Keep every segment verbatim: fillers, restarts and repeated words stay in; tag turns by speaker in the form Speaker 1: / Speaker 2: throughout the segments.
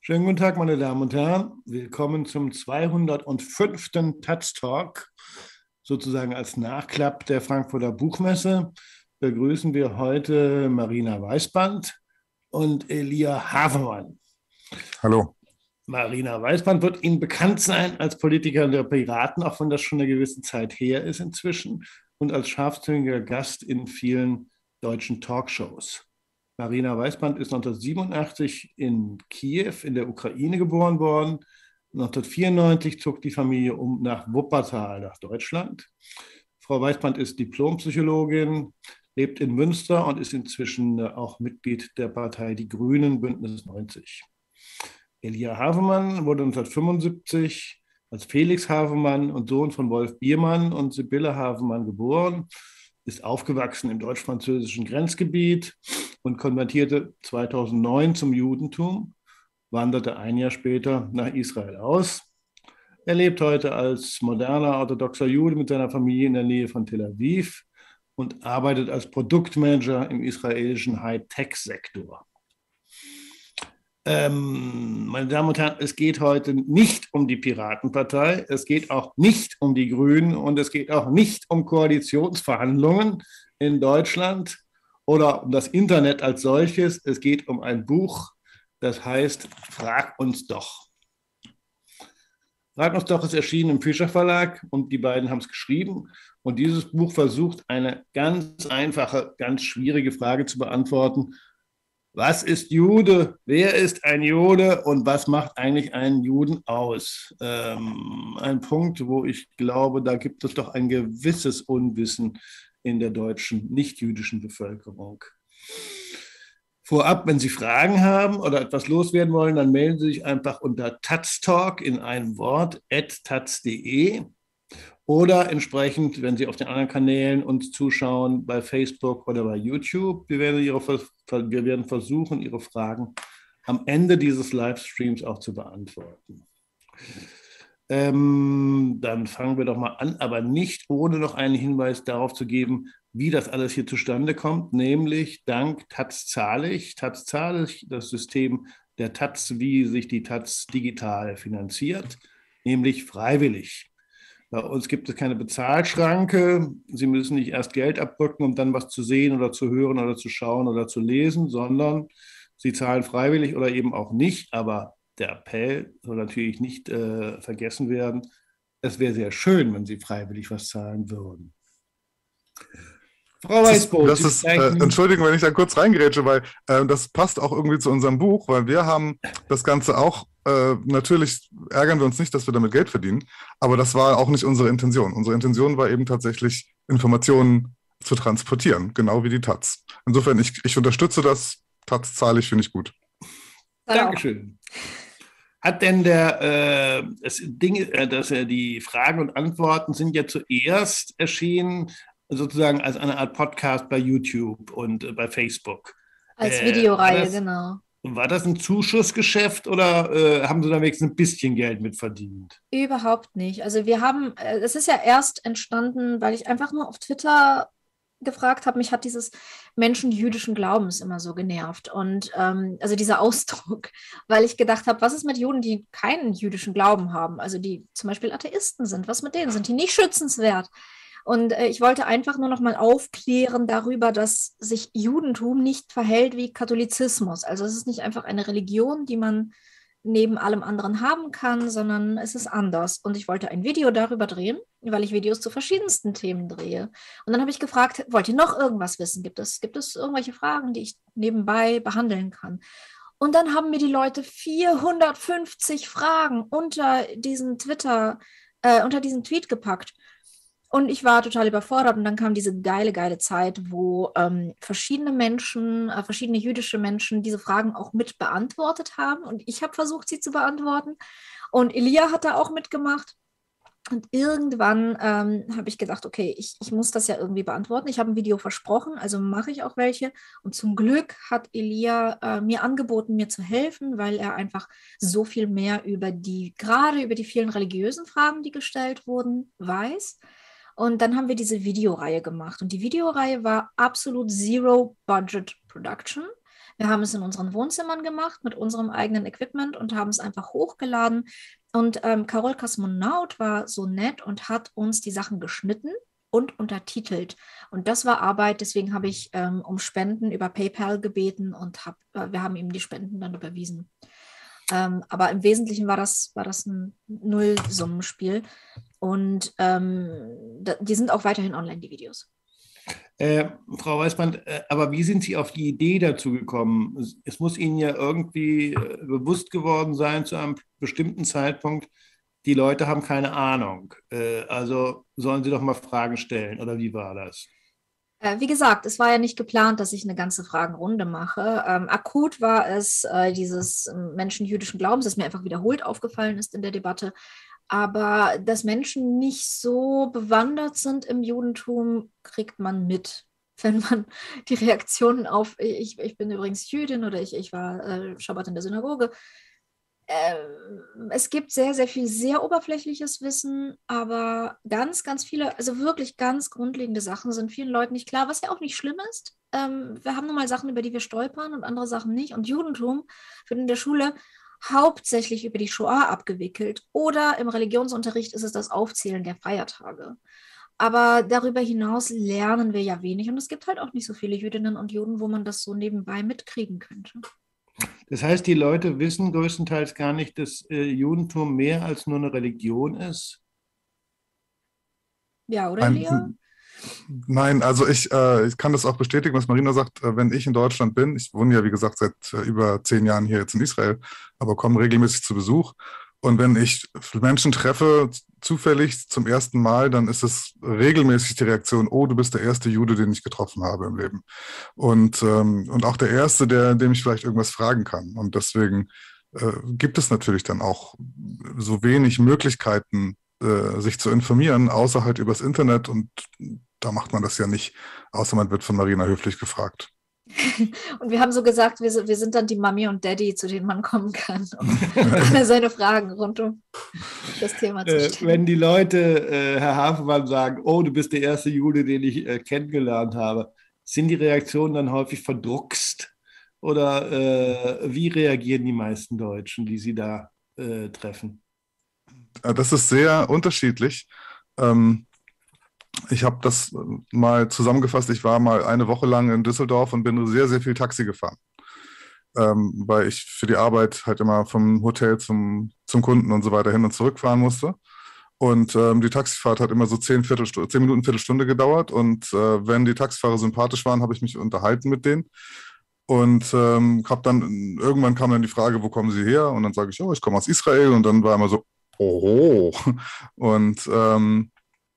Speaker 1: Schönen guten Tag, meine Damen und Herren. Willkommen zum zweihundertfünften Taz Talk. Sozusagen als Nachklapp der Frankfurter Buchmesse begrüßen wir heute Marina Weißband und Elia Havemann.
Speaker 2: Hallo.
Speaker 1: Marina Weißband wird Ihnen bekannt sein als Politikerin der Piraten, auch wenn das schon eine gewisse Zeit her ist inzwischen, und als scharfsinniger Gast in vielen deutschen Talkshows. Marina Weißband ist neunzehnhundertsiebenundachtzig in Kiew in der Ukraine geboren worden. neunzehnhundertvierundneunzig zog die Familie um nach Wuppertal, nach Deutschland. Frau Weißband ist Diplompsychologin, lebt in Münster und ist inzwischen auch Mitglied der Partei Die Grünen, Bündnis neunzig. Elia Havemann wurde neunzehnhundertfünfundsiebzig als Felix Havemann und Sohn von Wolf Biermann und Sibylle Havemann geboren, ist aufgewachsen im deutsch-französischen Grenzgebiet und konvertierte zweitausendneun zum Judentum, wanderte ein Jahr später nach Israel aus. Er lebt heute als moderner orthodoxer Jude mit seiner Familie in der Nähe von Tel Aviv und arbeitet als Produktmanager im israelischen Hightech-Sektor. Ähm, meine Damen und Herren, es geht heute nicht um die Piratenpartei, es geht auch nicht um die Grünen und es geht auch nicht um Koalitionsverhandlungen in Deutschland oder um das Internet als solches. Es geht um ein Buch, das heißt Frag uns doch. Frag uns doch ist erschienen im Fischer Verlag und die beiden haben es geschrieben. Und dieses Buch versucht, eine ganz einfache, ganz schwierige Frage zu beantworten. Was ist Jude? Wer ist ein Jude? Und was macht eigentlich einen Juden aus? Ähm, ein Punkt, wo ich glaube, da gibt es doch ein gewisses Unwissen in der deutschen nicht-jüdischen Bevölkerung. Vorab, wenn Sie Fragen haben oder etwas loswerden wollen, dann melden Sie sich einfach unter taztalk in einem Wort at taz punkt de oder entsprechend, wenn Sie auf den anderen Kanälen uns zuschauen, bei Facebook oder bei YouTube. Wir werden, ihre, wir werden versuchen, Ihre Fragen am Ende dieses Livestreams auch zu beantworten. Ähm, dann fangen wir doch mal an, aber nicht ohne noch einen Hinweis darauf zu geben, wie das alles hier zustande kommt, nämlich dank Taz Zahlig. Taz Zahlig, das System der Taz, wie sich die Taz digital finanziert, nämlich freiwillig. Bei uns gibt es keine Bezahlschranke. Sie müssen nicht erst Geld abdrücken, um dann was zu sehen oder zu hören oder zu schauen oder zu lesen, sondern Sie zahlen freiwillig oder eben auch nicht. Aber der Appell soll natürlich nicht äh, vergessen werden. Es wäre sehr schön, wenn Sie freiwillig was zahlen würden.
Speaker 2: Frau Weißband, das ist, das ist äh, entschuldigen, wenn ich da kurz reingerätsche, weil äh, das passt auch irgendwie zu unserem Buch, weil wir haben das Ganze auch, äh, natürlich ärgern wir uns nicht, dass wir damit Geld verdienen, aber das war auch nicht unsere Intention. Unsere Intention war eben tatsächlich, Informationen zu transportieren, genau wie die Taz. Insofern, ich, ich unterstütze das, Taz zahle ich, finde ich gut.
Speaker 1: Dankeschön. Hat denn der, äh, das Ding, äh, dass er die Fragen und Antworten sind ja zuerst erschienen, sozusagen als eine Art Podcast bei YouTube und äh, bei Facebook.
Speaker 3: Als Videoreihe,
Speaker 1: äh, war das,
Speaker 3: genau.
Speaker 1: War das ein Zuschussgeschäft oder äh, haben Sie da wenigstens ein bisschen Geld mit verdient?
Speaker 3: Überhaupt nicht. Also wir haben, es ist ja erst entstanden, weil ich einfach nur auf Twitter gefragt habe, mich hat dieses Menschen jüdischen Glaubens immer so genervt. Und ähm, also dieser Ausdruck, weil ich gedacht habe, was ist mit Juden, die keinen jüdischen Glauben haben, also die zum Beispiel Atheisten sind, was mit denen? Sind die nicht schützenswert? Und äh, ich wollte einfach nur noch mal aufklären darüber, dass sich Judentum nicht verhält wie Katholizismus. Also es ist nicht einfach eine Religion, die man neben allem anderen haben kann, sondern es ist anders. Und ich wollte ein Video darüber drehen, weil ich Videos zu verschiedensten Themen drehe. Und dann habe ich gefragt, wollt ihr noch irgendwas wissen? Gibt es, gibt es irgendwelche Fragen, die ich nebenbei behandeln kann? Und dann haben mir die Leute vierhundertfünfzig Fragen unter diesen Twitter, äh, unter diesen Tweet gepackt. Und ich war total überfordert und dann kam diese geile, geile Zeit, wo ähm, verschiedene Menschen, äh, verschiedene jüdische Menschen diese Fragen auch mit beantwortet haben und ich habe versucht, sie zu beantworten und Elia hat da auch mitgemacht und irgendwann ähm, habe ich gedacht, okay, ich, ich muss das ja irgendwie beantworten. Ich habe ein Video versprochen, also mache ich auch welche und zum Glück hat Elia äh, mir angeboten, mir zu helfen, weil er einfach so viel mehr über die, gerade über die vielen religiösen Fragen, die gestellt wurden, weiß. Und dann haben wir diese Videoreihe gemacht. Und die Videoreihe war absolut Zero Budget Production. Wir haben es in unseren Wohnzimmern gemacht mit unserem eigenen Equipment und haben es einfach hochgeladen. Und ähm, Carol Kosmonaut war so nett und hat uns die Sachen geschnitten und untertitelt. Und das war Arbeit, deswegen habe ich ähm, um Spenden über PayPal gebeten und hab, äh, wir haben ihm die Spenden dann überwiesen. Ähm, aber im Wesentlichen war das, war das ein Nullsummenspiel. Und ähm, da, die sind auch weiterhin online, die Videos.
Speaker 1: Äh, Frau Weißband, äh, aber wie sind Sie auf die Idee dazu gekommen? Es, es muss Ihnen ja irgendwie äh, bewusst geworden sein zu einem bestimmten Zeitpunkt, die Leute haben keine Ahnung. Äh, also sollen sie doch mal Fragen stellen, oder wie war das?
Speaker 3: Äh, wie gesagt, es war ja nicht geplant, dass ich eine ganze Fragenrunde mache. Ähm, akut war es äh, dieses ähm, Menschen jüdischen Glaubens, das mir einfach wiederholt aufgefallen ist in der Debatte. Aber dass Menschen nicht so bewandert sind im Judentum, kriegt man mit, wenn man die Reaktionen auf, ich, ich bin übrigens Jüdin oder ich, ich war äh, Schabbat in der Synagoge. Ähm, es gibt sehr, sehr viel sehr oberflächliches Wissen, aber ganz, ganz viele, also wirklich ganz grundlegende Sachen sind vielen Leuten nicht klar, was ja auch nicht schlimm ist. Ähm, wir haben nun mal Sachen, über die wir stolpern und andere Sachen nicht. Und Judentum wird in der Schule hauptsächlich über die Shoah abgewickelt oder im Religionsunterricht ist es das Aufzählen der Feiertage. Aber darüber hinaus lernen wir ja wenig und es gibt halt auch nicht so viele Jüdinnen und Juden, wo man das so nebenbei mitkriegen könnte.
Speaker 1: Das heißt, die Leute wissen größtenteils gar nicht, dass äh, Judentum mehr als nur eine Religion ist?
Speaker 3: Ja, oder Lea?
Speaker 2: Nein, also ich, äh, ich kann das auch bestätigen, was Marina sagt, äh, wenn ich in Deutschland bin, ich wohne ja wie gesagt seit äh, über zehn Jahren hier jetzt in Israel, aber komme regelmäßig zu Besuch und wenn ich Menschen treffe, zufällig zum ersten Mal, dann ist es regelmäßig die Reaktion, oh, du bist der erste Jude, den ich getroffen habe im Leben und, ähm, und auch der erste, der, dem ich vielleicht irgendwas fragen kann und deswegen äh, gibt es natürlich dann auch so wenig Möglichkeiten, äh, sich zu informieren, außer halt übers Internet und da macht man das ja nicht, außer man wird von Marina höflich gefragt.
Speaker 3: Und wir haben so gesagt, wir sind, wir sind dann die Mami und Daddy, zu denen man kommen kann, um alle seine Fragen rund um das Thema zu stellen.
Speaker 1: Äh, wenn die Leute, äh, Herr Hafenmann, sagen, oh, du bist der erste Jude, den ich äh, kennengelernt habe, sind die Reaktionen dann häufig verdruckst? Oder äh, wie reagieren die meisten Deutschen, die Sie da äh, treffen?
Speaker 2: Das ist sehr unterschiedlich. Ähm, Ich habe das mal zusammengefasst. Ich war mal eine Woche lang in Düsseldorf und bin sehr, sehr viel Taxi gefahren, ähm, weil ich für die Arbeit halt immer vom Hotel zum, zum Kunden und so weiter hin und zurück fahren musste. Und ähm, die Taxifahrt hat immer so zehn, Viertelstunde, zehn Minuten, Viertelstunde gedauert. Und äh, wenn die Taxifahrer sympathisch waren, habe ich mich unterhalten mit denen. Und ähm, hab dann, irgendwann kam dann die Frage, wo kommen Sie her? Und dann sage ich, oh, ich komme aus Israel. Und dann war immer so, oh. Und ähm,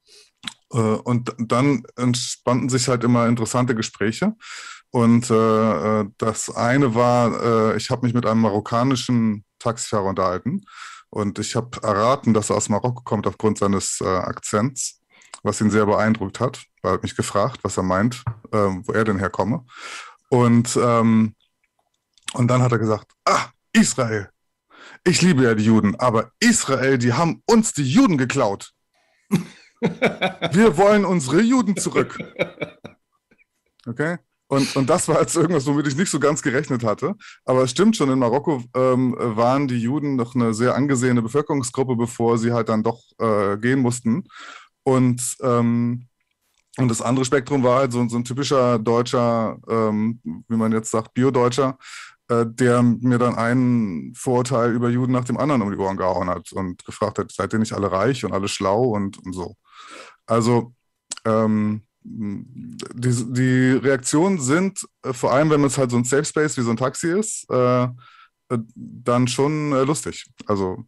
Speaker 2: Und dann entspannten sich halt immer interessante Gespräche. Und äh, das eine war, äh, ich habe mich mit einem marokkanischen Taxifahrer unterhalten. Und ich habe erraten, dass er aus Marokko kommt aufgrund seines äh, Akzents, was ihn sehr beeindruckt hat. Er hat mich gefragt, was er meint, äh, wo er denn herkomme. Und, ähm, und dann hat er gesagt, ah, Israel. Ich liebe ja die Juden, aber Israel, die haben uns die Juden geklaut. Wir wollen unsere Juden zurück. Okay? Und, und das war jetzt irgendwas, womit ich nicht so ganz gerechnet hatte. Aber es stimmt schon, in Marokko ähm, waren die Juden noch eine sehr angesehene Bevölkerungsgruppe, bevor sie halt dann doch äh, gehen mussten. Und, ähm, und das andere Spektrum war halt so, so ein typischer deutscher, ähm, wie man jetzt sagt, Bio-Deutscher, äh, der mir dann einen Vorurteil über Juden nach dem anderen um die Ohren gehauen hat und gefragt hat, seid ihr nicht alle reich und alle schlau und, und so. Also ähm, die, die Reaktionen sind, äh, vor allem wenn es halt so ein Safe Space wie so ein Taxi ist, äh, äh, dann schon äh, lustig. Also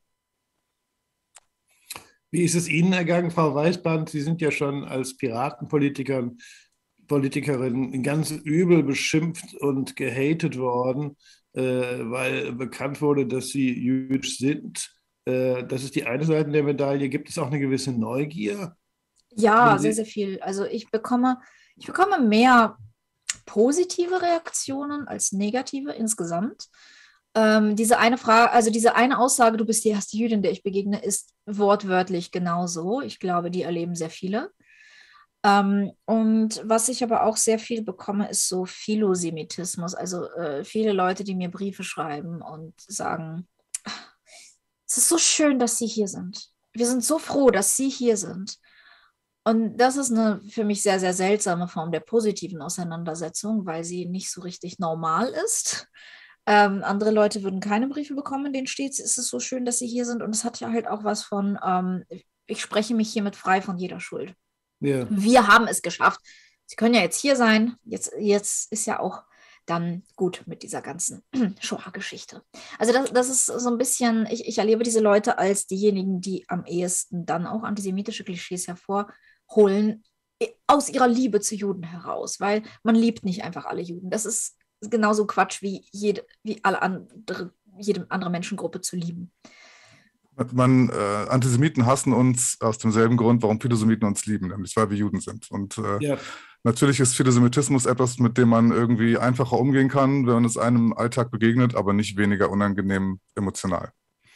Speaker 1: wie ist es Ihnen ergangen, Frau Weißband? Sie sind ja schon als Piratenpolitiker, Politikerin ganz übel beschimpft und gehatet worden, äh, weil bekannt wurde, dass Sie jüdisch sind. Äh, das ist die eine Seite der Medaille. Gibt es auch eine gewisse Neugier?
Speaker 3: Ja, sehr, sehr viel. Also ich bekomme, ich bekomme mehr positive Reaktionen als negative insgesamt. Ähm, diese eine Frage, also diese eine Aussage, du bist die erste Jüdin, der ich begegne, ist wortwörtlich genauso. Ich glaube, die erleben sehr viele. Ähm, und was ich aber auch sehr viel bekomme, ist so Philosemitismus. Also äh, viele Leute, die mir Briefe schreiben und sagen, es ist so schön, dass Sie hier sind. Wir sind so froh, dass Sie hier sind. Und das ist eine für mich sehr, sehr seltsame Form der positiven Auseinandersetzung, weil sie nicht so richtig normal ist. Ähm, andere Leute würden keine Briefe bekommen, in denen steht, es ist so schön, dass Sie hier sind. Und es hat ja halt auch was von, ähm, ich spreche mich hiermit frei von jeder Schuld.
Speaker 1: Ja.
Speaker 3: Wir haben es geschafft. Sie können ja jetzt hier sein. Jetzt, jetzt ist ja auch dann gut mit dieser ganzen Shoah-Geschichte. Also das, das ist so ein bisschen, ich, ich erlebe diese Leute als diejenigen, die am ehesten dann auch antisemitische Klischees hervorholen, aus ihrer Liebe zu Juden heraus, weil man liebt nicht einfach alle Juden. Das ist genauso Quatsch wie, jede, wie alle andere, jede andere Menschengruppe zu lieben.
Speaker 2: Man, äh, Antisemiten hassen uns aus demselben Grund, warum Philosemiten uns lieben, nämlich weil wir Juden sind. Und äh,
Speaker 1: Ja.
Speaker 2: natürlich ist Philosemitismus etwas, mit dem man irgendwie einfacher umgehen kann, wenn man es einem im Alltag begegnet, aber nicht weniger unangenehm emotional.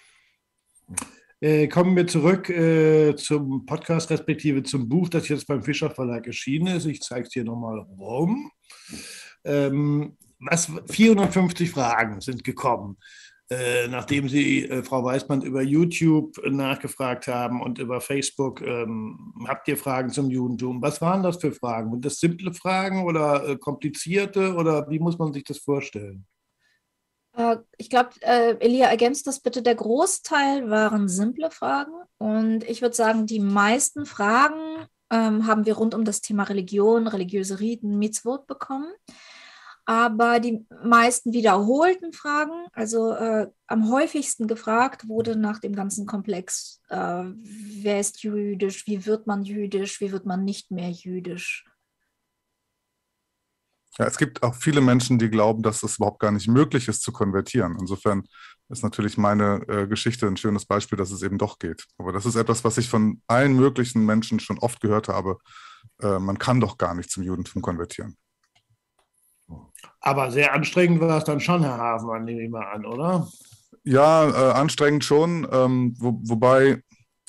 Speaker 1: Äh, kommen wir zurück äh, zum Podcast, respektive zum Buch, das jetzt beim Fischer Verlag erschienen ist. Ich zeige es dir nochmal rum. Ähm, was, vierhundertfünfzig Fragen sind gekommen. Äh, nachdem Sie, äh, Frau Weismann, über YouTube nachgefragt haben und über Facebook, ähm, habt ihr Fragen zum Judentum? Was waren das für Fragen? Sind das simple Fragen oder äh, komplizierte oder wie muss man sich das vorstellen?
Speaker 3: Äh, ich glaube, äh, Elia, ergänzt das bitte. Der Großteil waren simple Fragen und ich würde sagen, die meisten Fragen ähm, haben wir rund um das Thema Religion, religiöse Riten, Mitzvot bekommen. Aber die meisten wiederholten Fragen, also äh, am häufigsten gefragt wurde nach dem ganzen Komplex, äh, wer ist jüdisch, wie wird man jüdisch, wie wird man nicht mehr jüdisch.
Speaker 2: Ja, es gibt auch viele Menschen, die glauben, dass es überhaupt gar nicht möglich ist, zu konvertieren. Insofern ist natürlich meine äh, Geschichte ein schönes Beispiel, dass es eben doch geht. Aber das ist etwas, was ich von allen möglichen Menschen schon oft gehört habe. Äh, man kann doch gar nicht zum Judentum konvertieren.
Speaker 1: Aber sehr anstrengend war es dann schon, Herr Havemann, nehme ich mal an, oder?
Speaker 2: Ja, äh, anstrengend schon. Ähm, wo, wobei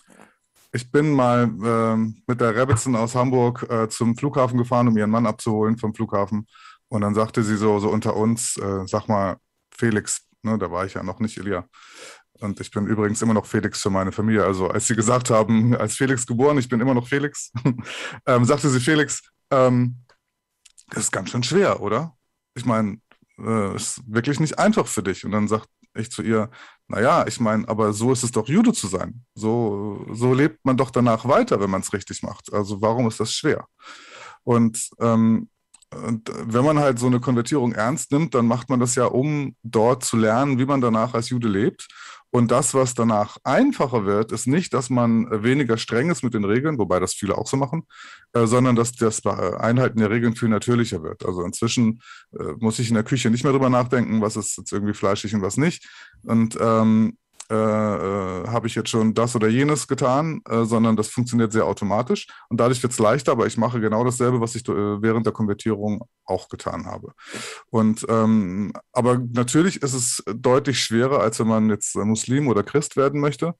Speaker 2: ich bin mal ähm, mit der Rebetzin aus Hamburg äh, zum Flughafen gefahren, um ihren Mann abzuholen vom Flughafen. Und dann sagte sie so, so unter uns, äh, sag mal, Felix, ne, da war ich ja noch nicht, Elia. Und ich bin übrigens immer noch Felix für meine Familie. Also als sie gesagt haben, als Felix geboren, ich bin immer noch Felix, ähm, sagte sie, Felix, ähm, das ist ganz schön schwer, oder? Ich meine, äh, ist wirklich nicht einfach für dich. Und dann sagt ich zu ihr, naja, ich meine, aber so ist es doch, Jude zu sein. So, so lebt man doch danach weiter, wenn man es richtig macht. Also warum ist das schwer? Und, ähm, und wenn man halt so eine Konvertierung ernst nimmt, dann macht man das ja, um dort zu lernen, wie man danach als Jude lebt. Und das, was danach einfacher wird, ist nicht, dass man weniger streng ist mit den Regeln, wobei das viele auch so machen, äh, sondern dass das Einhalten der Regeln viel natürlicher wird. Also inzwischen äh, muss ich in der Küche nicht mehr drüber nachdenken, was ist jetzt irgendwie fleischig und was nicht. Und ähm, äh, äh, habe ich jetzt schon das oder jenes getan, äh, sondern das funktioniert sehr automatisch. Und dadurch wird es leichter, aber ich mache genau dasselbe, was ich äh, während der Konvertierung auch getan habe. Und ähm, aber natürlich ist es deutlich schwerer, als wenn man jetzt Muslim oder Christ werden möchte.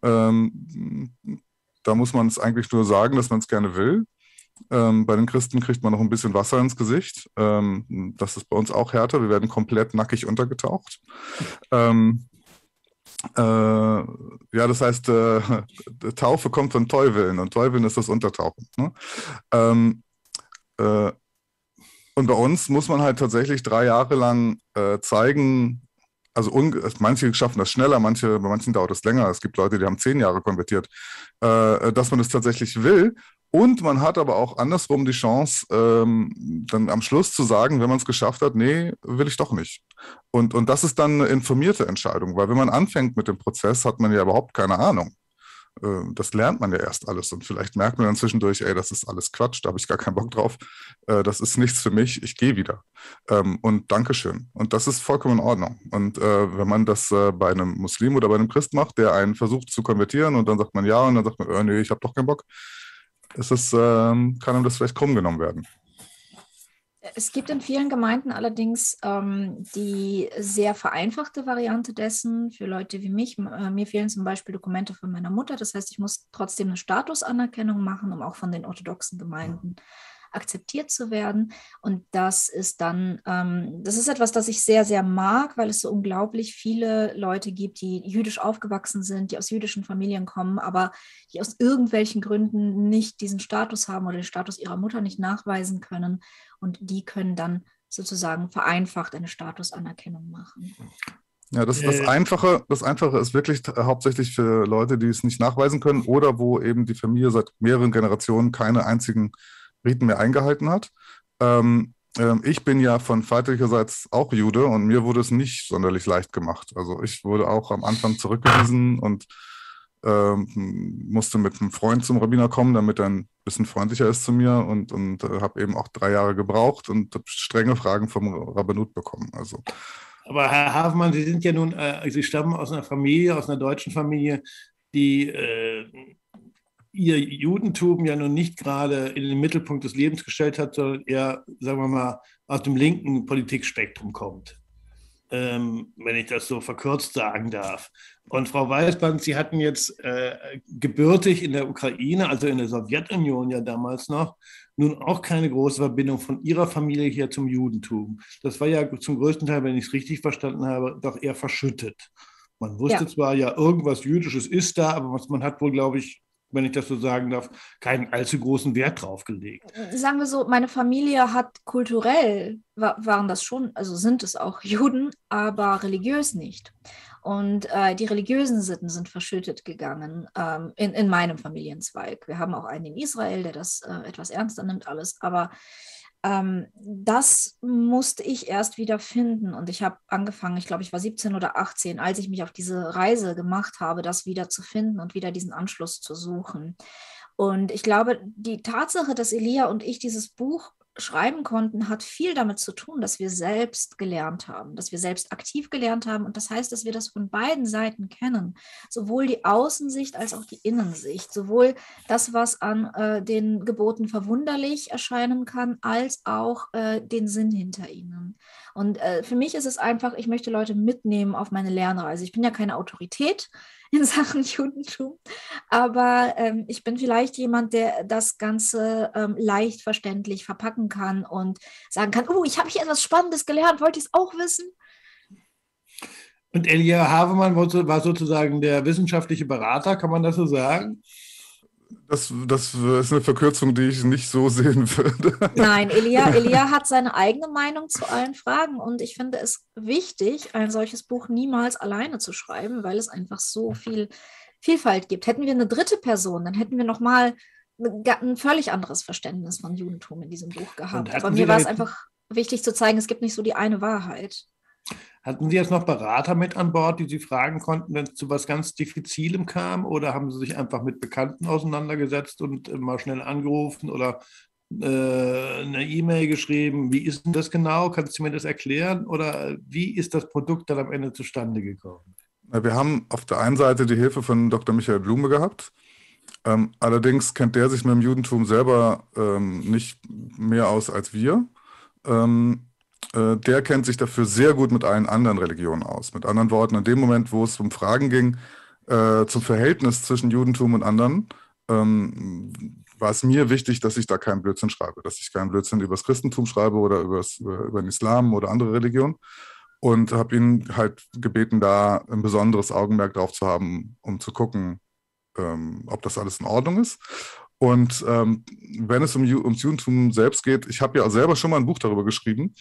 Speaker 2: Ähm, da muss man es eigentlich nur sagen, dass man es gerne will. Ähm, bei den Christen kriegt man noch ein bisschen Wasser ins Gesicht. Ähm, das ist bei uns auch härter. Wir werden komplett nackig untergetaucht. Ähm, äh, ja, das heißt, äh, Taufe kommt von Teufeln und Teufeln ist das Untertauchen. Ne? Ähm, äh, Und bei uns muss man halt tatsächlich drei Jahre lang äh, zeigen, also manche schaffen das schneller, manche, bei manchen dauert es länger. Es gibt Leute, die haben zehn Jahre konvertiert, äh, dass man es tatsächlich will. Und man hat aber auch andersrum die Chance, ähm, dann am Schluss zu sagen, wenn man es geschafft hat, nee, will ich doch nicht. Und, und das ist dann eine informierte Entscheidung, weil wenn man anfängt mit dem Prozess, hat man ja überhaupt keine Ahnung. Das lernt man ja erst alles und vielleicht merkt man dann zwischendurch, ey, das ist alles Quatsch, da habe ich gar keinen Bock drauf, das ist nichts für mich, ich gehe wieder und Dankeschön. Und das ist vollkommen in Ordnung. Und wenn man das bei einem Muslim oder bei einem Christ macht, der einen versucht zu konvertieren und dann sagt man ja und dann sagt man, äh, nee, ich habe doch keinen Bock, ist es, kann einem das vielleicht krumm genommen werden.
Speaker 3: Es gibt in vielen Gemeinden allerdings ähm, die sehr vereinfachte Variante dessen für Leute wie mich. M- Mir fehlen zum Beispiel Dokumente von meiner Mutter. Das heißt, ich muss trotzdem eine Statusanerkennung machen, um auch von den orthodoxen Gemeinden akzeptiert zu werden. Und das ist dann, ähm, das ist etwas, das ich sehr, sehr mag, weil es so unglaublich viele Leute gibt, die jüdisch aufgewachsen sind, die aus jüdischen Familien kommen, aber die aus irgendwelchen Gründen nicht diesen Status haben oder den Status ihrer Mutter nicht nachweisen können. Und die können dann sozusagen vereinfacht eine Statusanerkennung machen.
Speaker 2: Ja, das, das
Speaker 1: Äh,
Speaker 2: Einfache, das Einfache ist wirklich t- hauptsächlich für Leute, die es nicht nachweisen können oder wo eben die Familie seit mehreren Generationen keine einzigen Riten mehr eingehalten hat. Ähm, ähm, ich bin ja von väterlicherseits auch Jude und mir wurde es nicht sonderlich leicht gemacht. Also ich wurde auch am Anfang zurückgewiesen und ähm, musste mit einem Freund zum Rabbiner kommen, damit er ein bisschen freundlicher ist zu mir und, und äh, habe eben auch drei Jahre gebraucht und hab strenge Fragen vom Rabbanut bekommen. Also
Speaker 1: aber Herr Havemann, Sie sind ja nun, äh, Sie stammen aus einer Familie, aus einer deutschen Familie, die äh, ihr Judentum ja nun nicht gerade in den Mittelpunkt des Lebens gestellt hat, sondern eher, sagen wir mal, aus dem linken Politikspektrum kommt, ähm, wenn ich das so verkürzt sagen darf. Und Frau Weißband, Sie hatten jetzt äh, gebürtig in der Ukraine, also in der Sowjetunion ja damals noch, nun auch keine große Verbindung von Ihrer Familie hier zum Judentum. Das war ja zum größten Teil, wenn ich es richtig verstanden habe, doch eher verschüttet. Man wusste
Speaker 3: Ja.
Speaker 1: zwar ja, irgendwas Jüdisches ist da, aber man hat wohl, glaube ich, wenn ich das so sagen darf, keinen allzu großen Wert drauf gelegt.
Speaker 3: Sagen wir so, meine Familie hat kulturell, wa waren das schon, also sind es auch Juden, aber religiös nicht. Und äh, die religiösen Sitten sind verschüttet gegangen ähm, in, in meinem Familienzweig. Wir haben auch einen in Israel, der das äh, etwas ernster nimmt, alles. Aber ähm, das musste ich erst wieder finden. Und ich habe angefangen, ich glaube, ich war siebzehn oder achtzehn, als ich mich auf diese Reise gemacht habe, das wieder zu finden und wieder diesen Anschluss zu suchen. Und ich glaube, die Tatsache, dass Elia und ich dieses Buch schreiben konnten, hat viel damit zu tun, dass wir selbst gelernt haben, dass wir selbst aktiv gelernt haben. Und das heißt, dass wir das von beiden Seiten kennen. Sowohl die Außensicht als auch die Innensicht. Sowohl das, was an äh, den Geboten verwunderlich erscheinen kann, als auch äh, den Sinn hinter ihnen. Und äh, für mich ist es einfach, ich möchte Leute mitnehmen auf meine Lernreise. Ich bin ja keine Autorität in Sachen Judentum, aber ähm, ich bin vielleicht jemand, der das Ganze ähm, leicht verständlich verpacken kann und sagen kann, oh, ich habe hier etwas Spannendes gelernt, wollt ihr es auch wissen?
Speaker 1: Und Elia Havemann war sozusagen der wissenschaftliche Berater, kann man das so sagen?
Speaker 2: Das, das ist eine Verkürzung, die ich nicht so sehen würde.
Speaker 3: Nein, Elia, Elia hat seine eigene Meinung zu allen Fragen und ich finde es wichtig, ein solches Buch niemals alleine zu schreiben, weil es einfach so viel Vielfalt gibt. Hätten wir eine dritte Person, dann hätten wir nochmal ein völlig anderes Verständnis von Judentum in diesem Buch gehabt. Aber mir war es einfach wichtig zu zeigen, es gibt nicht so die eine Wahrheit.
Speaker 1: Hatten Sie jetzt noch Berater mit an Bord, die Sie fragen konnten, wenn es zu was ganz Diffizilem kam? Oder haben Sie sich einfach mit Bekannten auseinandergesetzt und äh, mal schnell angerufen oder äh, eine E-Mail geschrieben? Wie ist denn das genau? Kannst du mir das erklären? Oder wie ist das Produkt dann am Ende zustande gekommen?
Speaker 2: Wir haben auf der einen Seite die Hilfe von Doktor Michael Blume gehabt. Ähm, allerdings kennt der sich mit dem Judentum selber ähm, nicht mehr aus als wir. Ähm, Der kennt sich dafür sehr gut mit allen anderen Religionen aus. Mit anderen Worten, in dem Moment, wo es um Fragen ging äh, zum Verhältnis zwischen Judentum und anderen, ähm, war es mir wichtig, dass ich da keinen Blödsinn schreibe, dass ich keinen Blödsinn über das Christentum schreibe oder übers, über, über den Islam oder andere Religionen. Und habe ihn halt gebeten, da ein besonderes Augenmerk drauf zu haben, um zu gucken, ähm, ob das alles in Ordnung ist. Und ähm, wenn es um, ums Judentum selbst geht, ich habe ja selber schon mal ein Buch darüber geschrieben.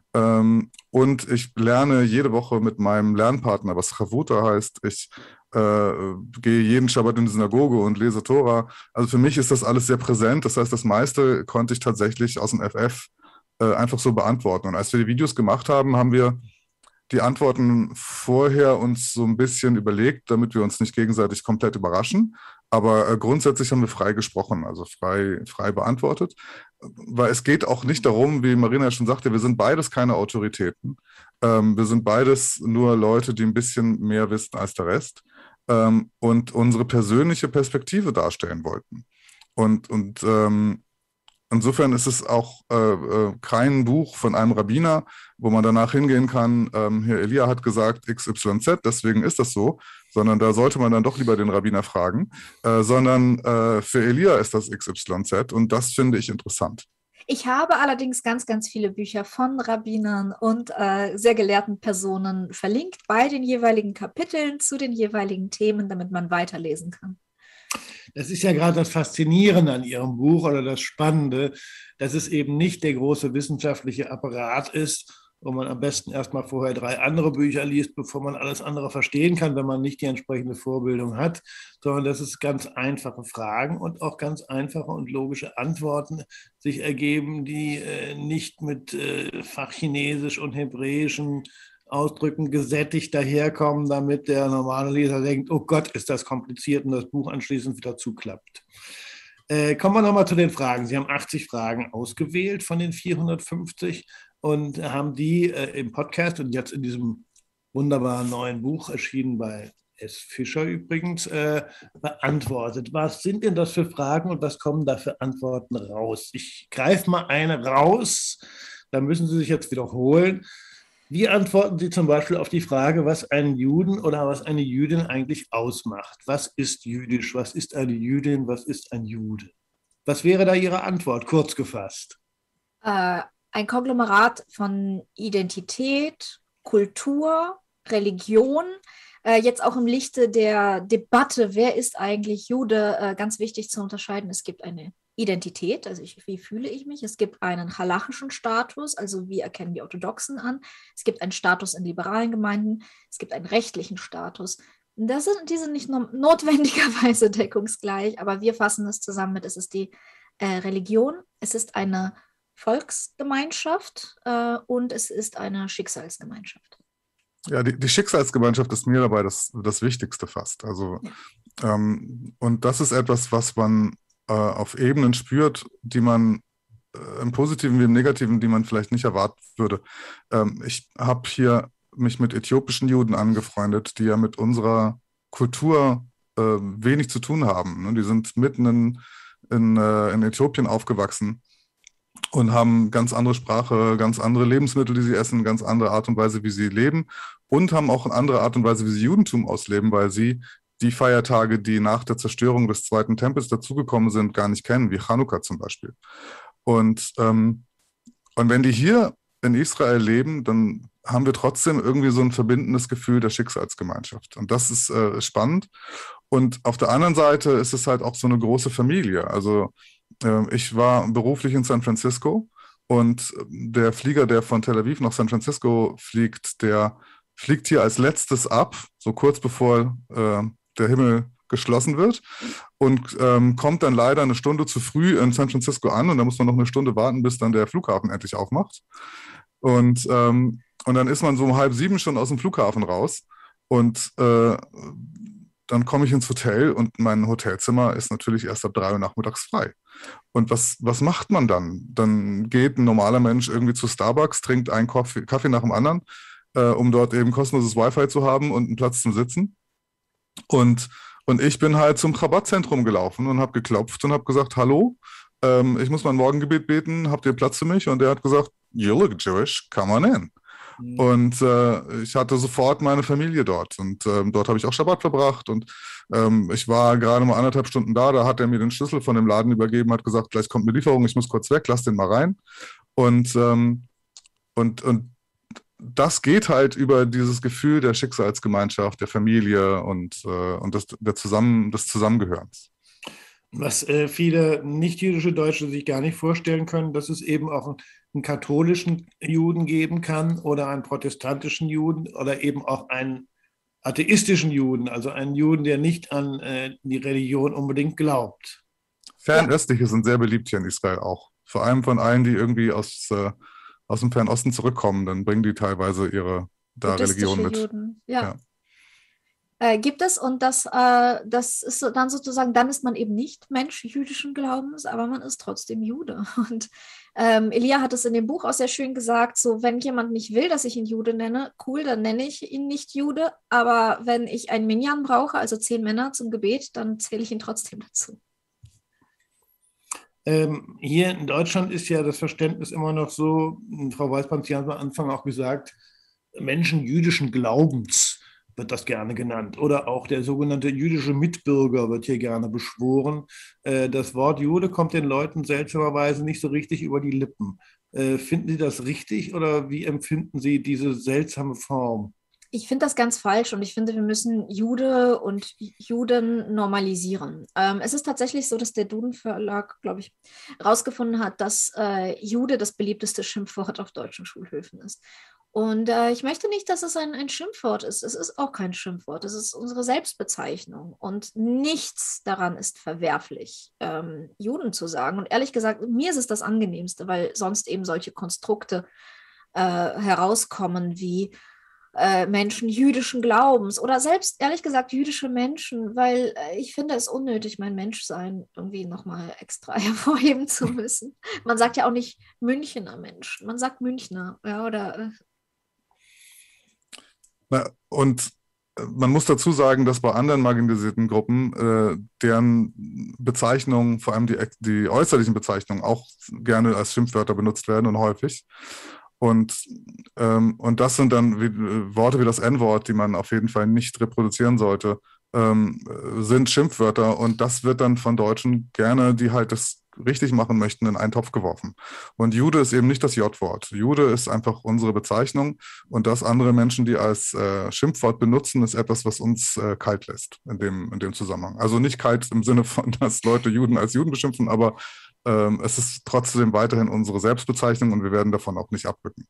Speaker 2: Ähm, und ich lerne jede Woche mit meinem Lernpartner, was Chavruta heißt. Ich äh, gehe jeden Schabbat in die Synagoge und lese Tora. Also für mich ist das alles sehr präsent. Das heißt, das meiste konnte ich tatsächlich aus dem F F äh, einfach so beantworten. Und als wir die Videos gemacht haben, haben wir die Antworten vorher uns so ein bisschen überlegt, damit wir uns nicht gegenseitig komplett überraschen. Aber äh, grundsätzlich haben wir frei gesprochen, also frei, frei beantwortet. Weil es geht auch nicht darum, wie Marina schon sagte, wir sind beides keine Autoritäten. Ähm, wir sind beides nur Leute, die ein bisschen mehr wissen als der Rest ähm, und unsere persönliche Perspektive darstellen wollten. Und, und ähm, insofern ist es auch äh, äh, kein Buch von einem Rabbiner, wo man danach hingehen kann, ähm, hier Elia hat gesagt X Y Z, deswegen ist das so, sondern da sollte man dann doch lieber den Rabbiner fragen, äh, sondern äh, für Elia ist das X Y Z und das finde ich interessant.
Speaker 3: Ich habe allerdings ganz, ganz viele Bücher von Rabbinern und äh, sehr gelehrten Personen verlinkt bei den jeweiligen Kapiteln zu den jeweiligen Themen, damit man weiterlesen kann.
Speaker 1: Das ist ja gerade das Faszinierende an Ihrem Buch oder das Spannende, dass es eben nicht der große wissenschaftliche Apparat ist, wo man am besten erstmal vorher drei andere Bücher liest, bevor man alles andere verstehen kann, wenn man nicht die entsprechende Vorbildung hat, sondern dass es ganz einfache Fragen und auch ganz einfache und logische Antworten sich ergeben, die äh, nicht mit äh, Fachchinesisch und hebräischen Ausdrücken gesättigt daherkommen, damit der normale Leser denkt, oh Gott, ist das kompliziert und das Buch anschließend wieder zuklappt. Äh, kommen wir nochmal zu den Fragen. Sie haben achtzig Fragen ausgewählt von den vierhundertfünfzig und haben die äh, im Podcast und jetzt in diesem wunderbaren neuen Buch, erschienen bei S. Fischer übrigens, äh, beantwortet. Was sind denn das für Fragen und was kommen da für Antworten raus? Ich greife mal eine raus, da müssen Sie sich jetzt wiederholen. Wie antworten Sie zum Beispiel auf die Frage, was einen Juden oder was eine Jüdin eigentlich ausmacht? Was ist jüdisch? Was ist eine Jüdin? Was ist ein Jude? Was wäre da Ihre Antwort, kurz gefasst?
Speaker 3: Äh, ein Konglomerat von Identität, Kultur, Religion. Äh, jetzt auch im Lichte der Debatte, wer ist eigentlich Jude, äh, ganz wichtig zu unterscheiden. Es gibt eine Identität, also ich, wie fühle ich mich? Es gibt einen halachischen Status, also wie erkennen die Orthodoxen an? Es gibt einen Status in liberalen Gemeinden, es gibt einen rechtlichen Status. Und das sind, die sind nicht no- notwendigerweise deckungsgleich, aber wir fassen es zusammen mit, es ist die äh, Religion, es ist eine Volksgemeinschaft äh, und es ist eine Schicksalsgemeinschaft.
Speaker 2: Ja, die, die Schicksalsgemeinschaft ist mir dabei das, das Wichtigste fast. Also, ja. ähm, und das ist etwas, was man auf Ebenen spürt, die man äh, im Positiven wie im Negativen, die man vielleicht nicht erwarten würde. Ähm, ich habe hier mich mit äthiopischen Juden angefreundet, die ja mit unserer Kultur äh, wenig zu tun haben. Ne? Die sind mitten in, in, äh, in Äthiopien aufgewachsen und haben ganz andere Sprache, ganz andere Lebensmittel, die sie essen, ganz andere Art und Weise, wie sie leben und haben auch eine andere Art und Weise, wie sie Judentum ausleben, weil sie die Feiertage, die nach der Zerstörung des Zweiten Tempels dazugekommen sind, gar nicht kennen, wie Chanukka zum Beispiel. Und, ähm, und wenn die hier in Israel leben, dann haben wir trotzdem irgendwie so ein verbindendes Gefühl der Schicksalsgemeinschaft. Und das ist äh, spannend. Und auf der anderen Seite ist es halt auch so eine große Familie. Also äh, ich war beruflich in San Francisco und der Flieger, der von Tel Aviv nach San Francisco fliegt, der fliegt hier als letztes ab, so kurz bevor äh, der Himmel geschlossen wird und ähm, kommt dann leider eine Stunde zu früh in San Francisco an und da muss man noch eine Stunde warten, bis dann der Flughafen endlich aufmacht. Und, ähm, und dann ist man so um halb sieben schon aus dem Flughafen raus und äh, dann komme ich ins Hotel und mein Hotelzimmer ist natürlich erst ab drei Uhr nachmittags frei. Und was, was macht man dann? Dann geht ein normaler Mensch irgendwie zu Starbucks, trinkt einen Kaffee, Kaffee nach dem anderen, äh, um dort eben kostenloses Wi-Fi zu haben und einen Platz zum Sitzen. Und, und ich bin halt zum Chabad-Zentrum gelaufen und habe geklopft und habe gesagt, hallo, ähm, ich muss mein Morgengebet beten, habt ihr Platz für mich? Und der hat gesagt, you look Jewish, come on in. Mhm. Und äh, ich hatte sofort meine Familie dort und ähm, dort habe ich auch Schabbat verbracht und ähm, ich war gerade mal anderthalb Stunden da, da hat er mir den Schlüssel von dem Laden übergeben, hat gesagt, gleich kommt eine Lieferung, ich muss kurz weg, lass den mal rein. Und, ähm, und, und das geht halt über dieses Gefühl der Schicksalsgemeinschaft, der Familie und, äh, und des, der Zusammen, des Zusammengehörens.
Speaker 1: Was äh, viele nicht-jüdische Deutsche sich gar nicht vorstellen können, dass es eben auch einen, einen katholischen Juden geben kann oder einen protestantischen Juden oder eben auch einen atheistischen Juden, also einen Juden, der nicht an äh, die Religion unbedingt glaubt.
Speaker 2: Fernöstliche sind sehr beliebt hier in Israel auch. Vor allem von allen, die irgendwie aus, äh, aus dem Fernosten zurückkommen, dann bringen die teilweise ihre da Religion mit.
Speaker 3: Juden. Ja. ja. Äh, gibt es und das, äh, das ist so, dann sozusagen, dann ist man eben nicht Mensch jüdischen Glaubens, aber man ist trotzdem Jude. Und ähm, Elia hat es in dem Buch auch sehr schön gesagt, so wenn jemand nicht will, dass ich ihn Jude nenne, cool, dann nenne ich ihn nicht Jude, aber wenn ich einen Minyan brauche, also zehn Männer zum Gebet, dann zähle ich ihn trotzdem dazu.
Speaker 1: Ähm, hier in Deutschland ist ja das Verständnis immer noch so, Frau Weißbrand, Sie haben am Anfang auch gesagt, Menschen jüdischen Glaubens wird das gerne genannt. Oder auch der sogenannte jüdische Mitbürger wird hier gerne beschworen. Äh, das Wort Jude kommt den Leuten seltsamerweise nicht so richtig über die Lippen. Äh, finden Sie das richtig oder wie empfinden Sie diese seltsame Form?
Speaker 3: Ich finde das ganz falsch und ich finde, wir müssen Jude und Juden normalisieren. Ähm, es ist tatsächlich so, dass der Duden Verlag, glaube ich, herausgefunden hat, dass äh, Jude das beliebteste Schimpfwort auf deutschen Schulhöfen ist. Und äh, ich möchte nicht, dass es ein, ein Schimpfwort ist. Es ist auch kein Schimpfwort. Es ist unsere Selbstbezeichnung. Und nichts daran ist verwerflich, ähm, Juden zu sagen. Und ehrlich gesagt, mir ist es das Angenehmste, weil sonst eben solche Konstrukte äh, herauskommen wie äh, Menschen jüdischen Glaubens oder selbst, ehrlich gesagt, jüdische Menschen, weil äh, ich finde es unnötig, mein Menschsein irgendwie nochmal extra hervorheben zu müssen. Man sagt ja auch nicht Münchener Mensch, man sagt Münchner, ja, oder äh,
Speaker 2: Na, und äh, man muss dazu sagen, dass bei anderen marginalisierten Gruppen, äh, deren Bezeichnungen, vor allem die, die äußerlichen Bezeichnungen, auch gerne als Schimpfwörter benutzt werden und häufig. Und, ähm, und das sind dann wie, äh, Worte wie das En-Wort, die man auf jeden Fall nicht reproduzieren sollte, ähm, äh, sind Schimpfwörter. Und das wird dann von Deutschen gerne, die halt das richtig machen möchten, in einen Topf geworfen. Und Jude ist eben nicht das J-Wort. Jude ist einfach unsere Bezeichnung. Und das andere Menschen, die als äh, Schimpfwort benutzen, ist etwas, was uns äh, kalt lässt in dem, in dem Zusammenhang. Also nicht kalt im Sinne von, dass Leute Juden als Juden beschimpfen, aber ähm, es ist trotzdem weiterhin unsere Selbstbezeichnung und wir werden davon auch nicht abrücken.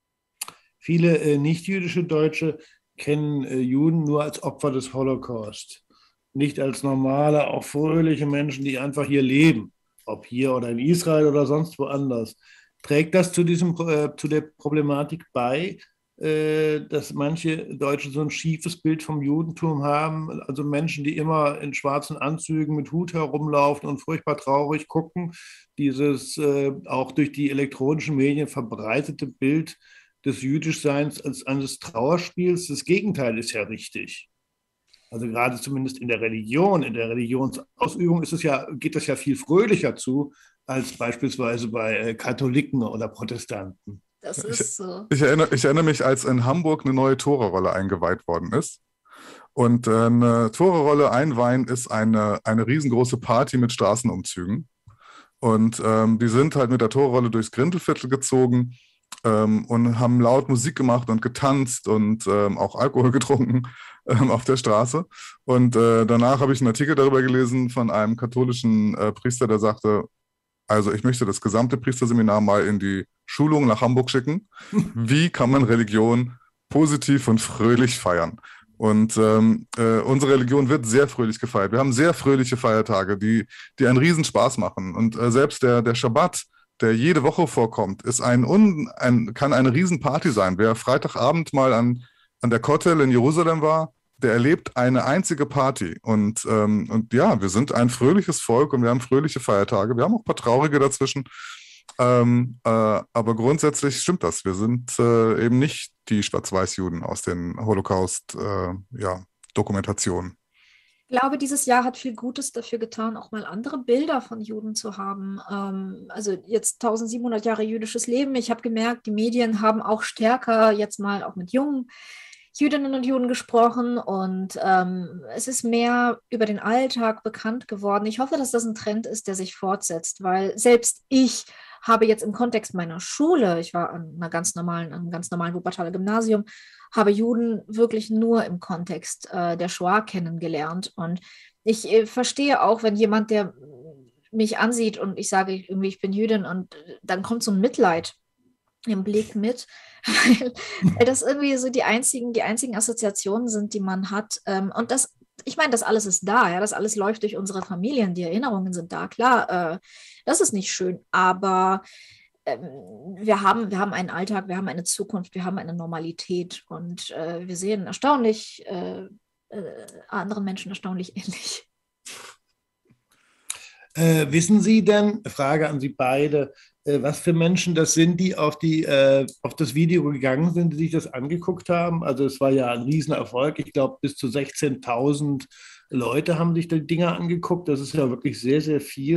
Speaker 1: Viele äh, nicht-jüdische Deutsche kennen äh, Juden nur als Opfer des Holocaust, nicht als normale, auch fröhliche Menschen, die einfach hier leben, ob hier oder in Israel oder sonst woanders. Trägt das zu, diesem, äh, zu der Problematik bei, äh, dass manche Deutsche so ein schiefes Bild vom Judentum haben? Also Menschen, die immer in schwarzen Anzügen mit Hut herumlaufen und furchtbar traurig gucken, dieses äh, auch durch die elektronischen Medien verbreitete Bild des Jüdischseins als eines Trauerspiels. Das Gegenteil ist ja richtig. Also gerade zumindest in der Religion, in der Religionsausübung ist es ja, geht das ja viel fröhlicher zu als beispielsweise bei äh, Katholiken oder Protestanten.
Speaker 3: das
Speaker 2: Ich,
Speaker 3: ist so.
Speaker 2: ich, erinnere, ich erinnere mich, als in Hamburg eine neue Tora-Rolle eingeweiht worden ist. Und äh, eine Tora-Rolle einweihen ist eine, eine riesengroße Party mit Straßenumzügen. Und ähm, die sind halt mit der Tora-Rolle durchs Grindelviertel gezogen ähm, und haben laut Musik gemacht und getanzt und ähm, auch Alkohol getrunken ähm, auf der Straße. Und äh, danach habe ich einen Artikel darüber gelesen von einem katholischen äh, Priester, der sagte, also ich möchte das gesamte Priesterseminar mal in die Schulung nach Hamburg schicken. Wie kann man Religion positiv und fröhlich feiern? Und ähm, äh, unsere Religion wird sehr fröhlich gefeiert. Wir haben sehr fröhliche Feiertage, die, die einen Riesenspaß machen. Und äh, selbst der, der Schabbat, der jede Woche vorkommt, ist ein, un, ein, kann eine Riesenparty sein. Wer Freitagabend mal an, an der Kotel in Jerusalem war, der erlebt eine einzige Party. Und, ähm, und ja, wir sind ein fröhliches Volk und wir haben fröhliche Feiertage. Wir haben auch ein paar traurige dazwischen. Ähm, äh, aber grundsätzlich stimmt das. Wir sind äh, eben nicht die Schwarz-Weiß-Juden aus den Holocaust-Dokumentationen. Äh, ja,
Speaker 3: Ich glaube, dieses Jahr hat viel Gutes dafür getan, auch mal andere Bilder von Juden zu haben. Ähm, also jetzt tausendsiebenhundert Jahre jüdisches Leben. Ich habe gemerkt, die Medien haben auch stärker jetzt mal auch mit jungen Jüdinnen und Juden gesprochen und ähm, es ist mehr über den Alltag bekannt geworden. Ich hoffe, dass das ein Trend ist, der sich fortsetzt, weil selbst ich habe jetzt im Kontext meiner Schule, ich war an einer ganz normalen, an einem ganz normalen Wuppertaler Gymnasium, habe Juden wirklich nur im Kontext äh, der Shoah kennengelernt. Und ich äh, verstehe auch, wenn jemand, der mich ansieht und ich sage irgendwie, ich bin Jüdin und dann kommt so ein Mitleid im Blick mit, weil, weil das irgendwie so die einzigen, die einzigen Assoziationen sind, die man hat. Ähm, und das, ich meine, das alles ist da, ja, das alles läuft durch unsere Familien, die Erinnerungen sind da, klar, äh, das ist nicht schön, aber ähm, wir haben, wir haben einen Alltag, wir haben eine Zukunft, wir haben eine Normalität und äh, wir sehen erstaunlich, äh, äh, anderen Menschen erstaunlich ähnlich.
Speaker 1: Äh, wissen Sie denn, Frage an Sie beide, äh, was für Menschen das sind, die auf, die äh, auf das Video gegangen sind, die sich das angeguckt haben? Also es war ja ein Riesenerfolg. Ich glaube, bis zu sechzehntausend Leute haben sich die Dinger angeguckt. Das ist ja wirklich sehr, sehr viel.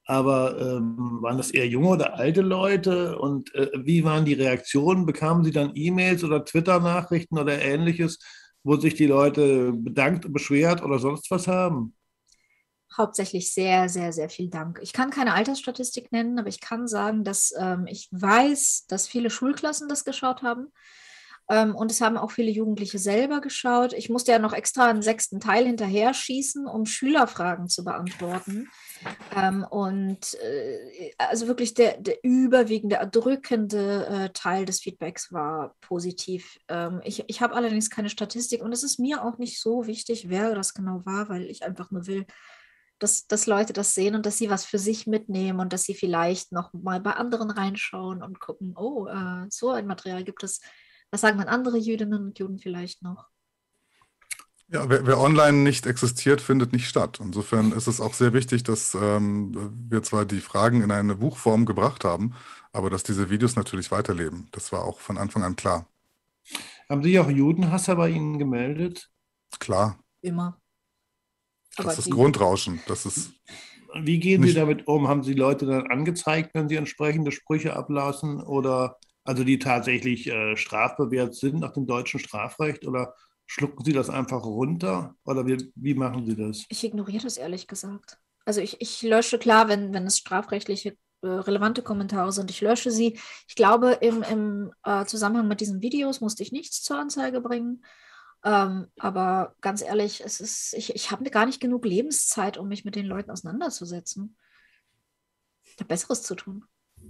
Speaker 1: Aber ähm, waren das eher junge oder alte Leute? Und äh, wie waren die Reaktionen? Bekamen Sie dann E-Mails oder Twitter-Nachrichten oder ähnliches, wo sich die Leute bedankt, beschwert oder sonst was haben?
Speaker 3: Hauptsächlich sehr, sehr, sehr viel Dank. Ich kann keine Altersstatistik nennen, aber ich kann sagen, dass ähm, ich weiß, dass viele Schulklassen das geschaut haben. Ähm, und es haben auch viele Jugendliche selber geschaut. Ich musste ja noch extra einen sechsten Teil hinterher schießen, um Schülerfragen zu beantworten. Ähm, und äh, also wirklich der, der überwiegende, erdrückende äh, Teil des Feedbacks war positiv. Ähm, ich ich habe allerdings keine Statistik und es ist mir auch nicht so wichtig, wer das genau war, weil ich einfach nur will, dass, dass Leute das sehen und dass sie was für sich mitnehmen und dass sie vielleicht noch mal bei anderen reinschauen und gucken, oh, äh, so ein Material gibt es. Was sagen dann andere Jüdinnen und Juden vielleicht noch?
Speaker 2: Ja, wer, wer online nicht existiert, findet nicht statt. Insofern ist es auch sehr wichtig, dass ähm, wir zwar die Fragen in eine Buchform gebracht haben, aber dass diese Videos natürlich weiterleben. Das war auch von Anfang an klar.
Speaker 1: Haben sich auch Judenhasser bei Ihnen gemeldet?
Speaker 2: Klar,
Speaker 3: Immer. Aber
Speaker 2: das ist
Speaker 3: die,
Speaker 2: Grundrauschen. Das ist
Speaker 1: Wie gehen Sie
Speaker 2: nicht.
Speaker 1: damit um? Haben Sie Leute dann angezeigt, wenn sie entsprechende Sprüche ablassen oder also die tatsächlich äh, strafbewehrt sind nach dem deutschen Strafrecht oder schlucken Sie das einfach runter oder wie, wie machen Sie das?
Speaker 3: ich ignoriere das ehrlich gesagt. Also ich, ich lösche klar, wenn, wenn es strafrechtliche äh, relevante Kommentare sind, ich lösche sie. Ich glaube, im, im äh, Zusammenhang mit diesen Videos musste ich nichts zur Anzeige bringen. Ähm, aber ganz ehrlich, es ist, ich, ich habe gar nicht genug Lebenszeit, um mich mit den Leuten auseinanderzusetzen. Ich habe Besseres zu tun.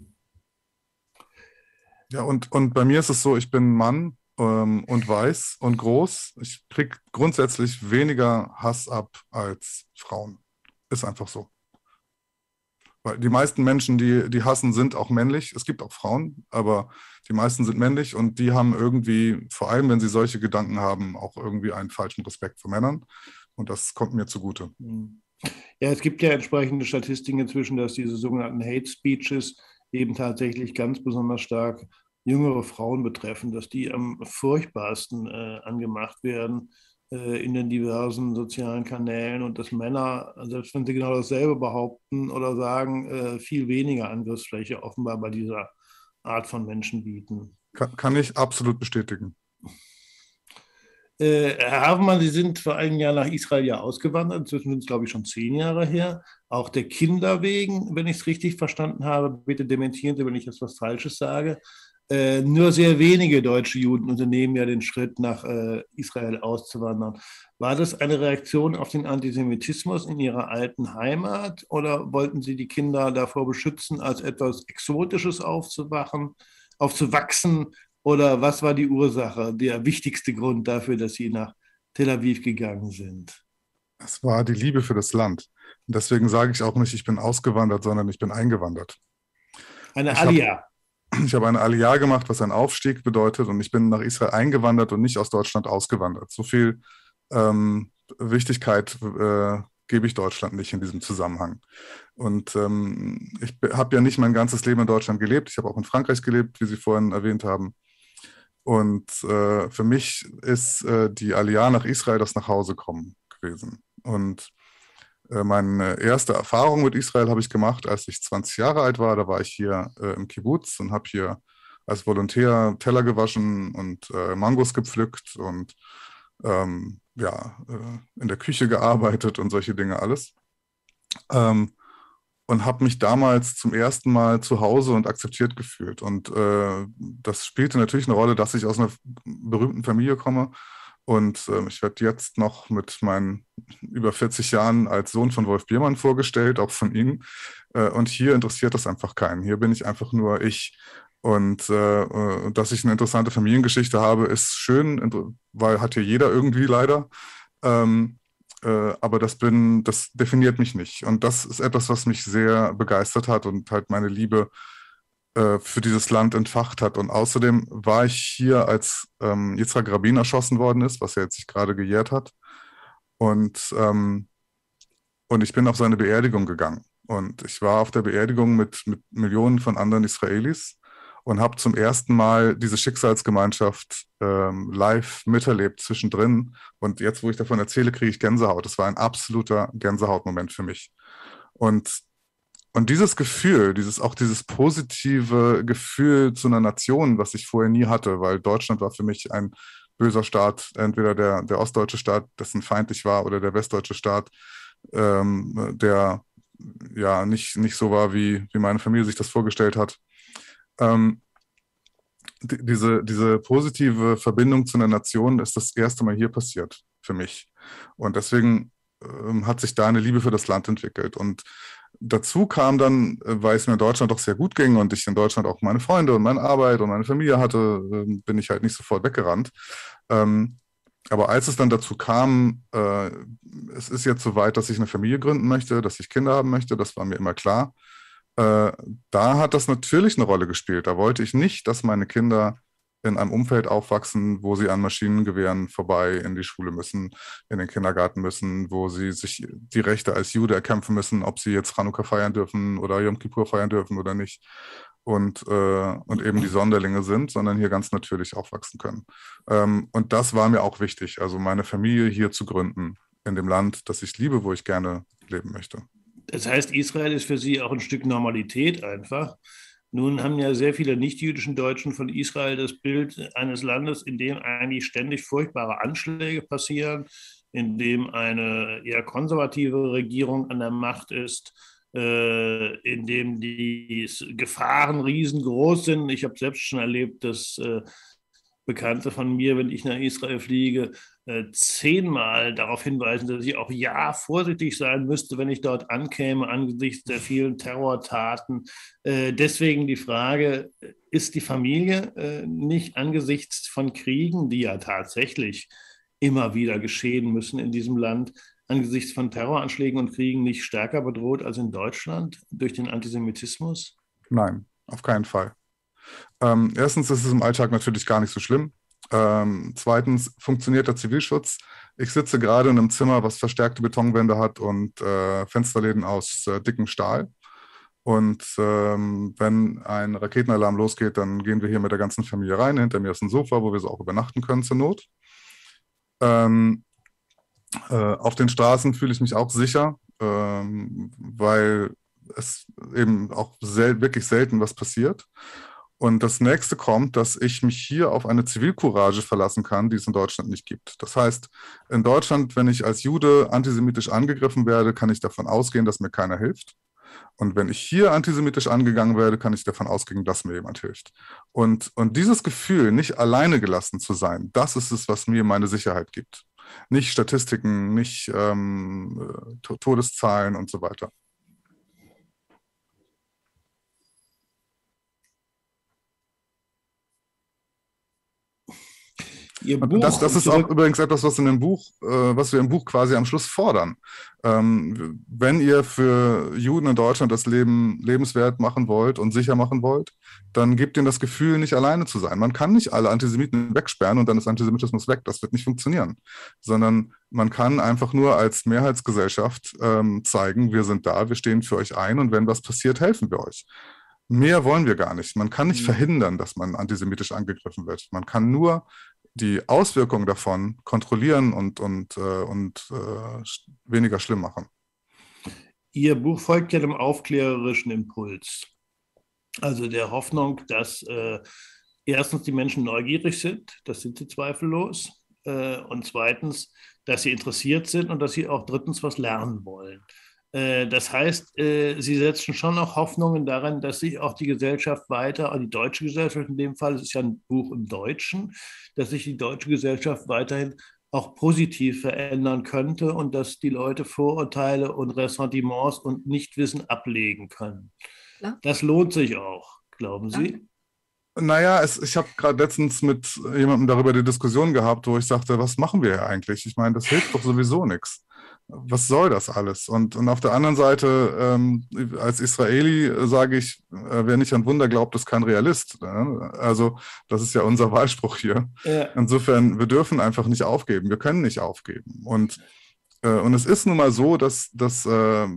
Speaker 2: Ja, und, und bei mir ist es so, ich bin Mann ähm, und weiß und groß. Ich kriege grundsätzlich weniger Hass ab als Frauen. Ist einfach so. Weil die meisten Menschen, die, die hassen, sind auch männlich. Es gibt auch Frauen, aber die meisten sind männlich und die haben irgendwie, vor allem wenn sie solche Gedanken haben, auch irgendwie einen falschen Respekt vor Männern. Und das kommt mir zugute.
Speaker 1: Hm. Ja, es gibt ja entsprechende Statistiken inzwischen, dass diese sogenannten Hate Speeches eben tatsächlich ganz besonders stark jüngere Frauen betreffen, dass die am furchtbarsten äh, angemacht werden äh, in den diversen sozialen Kanälen und dass Männer, selbst wenn sie genau dasselbe behaupten oder sagen, äh, viel weniger Angriffsfläche offenbar bei dieser Art von Menschen bieten.
Speaker 2: Kann, kann ich absolut bestätigen.
Speaker 1: Äh, Herr Havemann, Sie sind vor einem Jahr nach Israel ja ausgewandert. Inzwischen sind es, glaube ich, schon zehn Jahre her. Auch der Kinder wegen, wenn ich es richtig verstanden habe. Bitte dementieren Sie, wenn ich jetzt was Falsches sage. Äh, nur sehr wenige deutsche Juden unternehmen ja den Schritt, nach äh, Israel auszuwandern. War das eine Reaktion auf den Antisemitismus in Ihrer alten Heimat oder wollten Sie die Kinder davor beschützen, als etwas Exotisches aufzuwachen, aufzuwachsen? Oder was war die Ursache, der wichtigste Grund dafür, dass Sie nach Tel Aviv gegangen sind?
Speaker 2: Es war die Liebe für das Land. Und deswegen sage ich auch nicht, ich bin ausgewandert, sondern ich bin eingewandert.
Speaker 1: Eine
Speaker 2: Ich habe
Speaker 1: Aliyah.
Speaker 2: ich hab eine Aliyah gemacht, was ein Aufstieg bedeutet. Und ich bin nach Israel eingewandert und nicht aus Deutschland ausgewandert. So viel ähm, Wichtigkeit äh, gebe ich Deutschland nicht in diesem Zusammenhang. Und ähm, ich habe ja nicht mein ganzes Leben in Deutschland gelebt. Ich habe auch in Frankreich gelebt, wie Sie vorhin erwähnt haben. Und äh, für mich ist äh, die Aliyah nach Israel das Nachhausekommen gewesen. Und äh, meine erste Erfahrung mit Israel habe ich gemacht, als ich zwanzig Jahre alt war. Da war ich hier äh, im Kibbutz und habe hier als Volontär Teller gewaschen und äh, Mangos gepflückt und ähm, ja, äh, in der Küche gearbeitet und solche Dinge alles. Ähm, und habe mich damals zum ersten Mal zu Hause und akzeptiert gefühlt. Und äh, das spielte natürlich eine Rolle, dass ich aus einer berühmten Familie komme. Und äh, ich werde jetzt noch mit meinen über vierzig Jahren als Sohn von Wolf Biermann vorgestellt, auch von Ihnen. Äh, und hier interessiert das einfach keinen. Hier bin ich einfach nur ich. Und äh, dass ich eine interessante Familiengeschichte habe, ist schön, weil hat hier jeder irgendwie leider. Ähm, aber das bin, das definiert mich nicht. Und das ist etwas, was mich sehr begeistert hat und halt meine Liebe äh, für dieses Land entfacht hat. Und außerdem war ich hier, als ähm, Yitzhak Rabin erschossen worden ist, was ja jetzt sich gerade gejährt hat. Und, ähm, und ich bin auf seine Beerdigung gegangen. Und ich war auf der Beerdigung mit, mit Millionen von anderen Israelis und habe zum ersten Mal diese Schicksalsgemeinschaft ähm, live miterlebt zwischendrin. Und jetzt, wo ich davon erzähle, kriege ich Gänsehaut. Das war ein absoluter Gänsehautmoment für mich. Und und dieses Gefühl, dieses auch dieses positive Gefühl zu einer Nation, was ich vorher nie hatte, weil Deutschland war für mich ein böser Staat, entweder der, der ostdeutsche Staat, dessen Feind ich war, oder der westdeutsche Staat, ähm, der ja nicht, nicht so war, wie, wie meine Familie sich das vorgestellt hat. Ähm, die, diese, diese positive Verbindung zu einer Nation ist das erste Mal hier passiert für mich. Und deswegen ähm, hat sich da eine Liebe für das Land entwickelt. Und dazu kam dann, weil es mir in Deutschland doch sehr gut ging und ich in Deutschland auch meine Freunde und meine Arbeit und meine Familie hatte, bin ich halt nicht sofort weggerannt. Ähm, aber als es dann dazu kam, äh, es ist jetzt soweit, dass ich eine Familie gründen möchte, dass ich Kinder haben möchte, das war mir immer klar. Äh, da hat das natürlich eine Rolle gespielt. Da wollte ich nicht, dass meine Kinder in einem Umfeld aufwachsen, wo sie an Maschinengewehren vorbei in die Schule müssen, in den Kindergarten müssen, wo sie sich die Rechte als Jude erkämpfen müssen, ob sie jetzt Chanukka feiern dürfen oder Yom Kippur feiern dürfen oder nicht. Und, äh, und eben die Sonderlinge sind, sondern hier ganz natürlich aufwachsen können. Ähm, und das war mir auch wichtig, also meine Familie hier zu gründen, in dem Land, das ich liebe, wo ich gerne leben möchte.
Speaker 1: Das heißt, Israel ist für Sie auch ein Stück Normalität einfach. Nun haben ja sehr viele nicht-jüdischen Deutschen von Israel das Bild eines Landes, in dem eigentlich ständig furchtbare Anschläge passieren, in dem eine eher konservative Regierung an der Macht ist, äh, in dem die Gefahren riesengroß sind. Ich habe selbst schon erlebt, dass äh, Bekannte von mir, wenn ich nach Israel fliege, äh, zehnmal darauf hinweisen, dass ich auch ja vorsichtig sein müsste, wenn ich dort ankäme, angesichts der vielen Terrortaten. Äh, deswegen die Frage, ist die Familie äh, nicht angesichts von Kriegen, die ja tatsächlich immer wieder geschehen müssen in diesem Land, angesichts von Terroranschlägen und Kriegen nicht stärker bedroht als in Deutschland durch den Antisemitismus?
Speaker 2: Nein, auf keinen Fall. Ähm, erstens ist es im Alltag natürlich gar nicht so schlimm. Ähm, zweitens funktioniert der Zivilschutz. Ich sitze gerade in einem Zimmer, was verstärkte Betonwände hat und äh, Fensterläden aus äh, dickem Stahl. Und ähm, wenn ein Raketenalarm losgeht, dann gehen wir hier mit der ganzen Familie rein. Hinter mir ist ein Sofa, wo wir so auch übernachten können zur Not. Ähm, äh, auf den Straßen fühle ich mich auch sicher, ähm, weil es eben auch sel- wirklich selten was passiert. Und das nächste kommt, dass ich mich hier auf eine Zivilcourage verlassen kann, die es in Deutschland nicht gibt. Das heißt, in Deutschland, wenn ich als Jude antisemitisch angegriffen werde, kann ich davon ausgehen, dass mir keiner hilft. Und wenn ich hier antisemitisch angegangen werde, kann ich davon ausgehen, dass mir jemand hilft. Und, und dieses Gefühl, nicht alleine gelassen zu sein, das ist es, was mir meine Sicherheit gibt. Nicht Statistiken, nicht ähm, Todeszahlen und so weiter.
Speaker 1: Ihr Buch,
Speaker 2: das, das ist
Speaker 1: zurück.
Speaker 2: auch übrigens etwas, was in dem Buch, äh, was wir im Buch quasi am Schluss fordern. Ähm, wenn ihr für Juden in Deutschland das Leben lebenswert machen wollt und sicher machen wollt, dann gebt ihnen das Gefühl, nicht alleine zu sein. Man kann nicht alle Antisemiten wegsperren und dann ist Antisemitismus weg. Das wird nicht funktionieren. Sondern man kann einfach nur als Mehrheitsgesellschaft ähm, zeigen, wir sind da, wir stehen für euch ein und wenn was passiert, helfen wir euch. Mehr wollen wir gar nicht. Man kann nicht verhindern, dass man antisemitisch angegriffen wird. Man kann nur die Auswirkungen davon kontrollieren und, und, äh, und äh, weniger schlimm machen.
Speaker 1: Ihr Buch folgt ja dem aufklärerischen Impuls. Also der Hoffnung, dass äh, erstens die Menschen neugierig sind, das sind sie zweifellos, äh, und zweitens, dass sie interessiert sind und dass sie auch drittens was lernen wollen. Äh, das heißt, äh, sie setzen schon noch Hoffnungen daran, dass sich auch die Gesellschaft weiter, die deutsche Gesellschaft in dem Fall, es ist ja ein Buch im Deutschen, dass sich die deutsche Gesellschaft weiterhin auch positiv verändern könnte und dass die Leute Vorurteile und Ressentiments und Nichtwissen ablegen können. Ja. Das lohnt sich auch, glauben Sie? Ja.
Speaker 2: Naja, es, ich habe gerade letztens mit jemandem darüber die Diskussion gehabt, wo ich sagte, was machen wir hier eigentlich? Ich meine, das hilft doch sowieso nichts. Was soll das alles? Und, und auf der anderen Seite, ähm, als Israeli äh, sage ich, äh, wer nicht an Wunder glaubt, ist kein Realist. Ne? Also das ist ja unser Wahlspruch hier. Ja. Insofern, wir dürfen einfach nicht aufgeben. Wir können nicht aufgeben. Und, äh, und es ist nun mal so, dass, dass äh,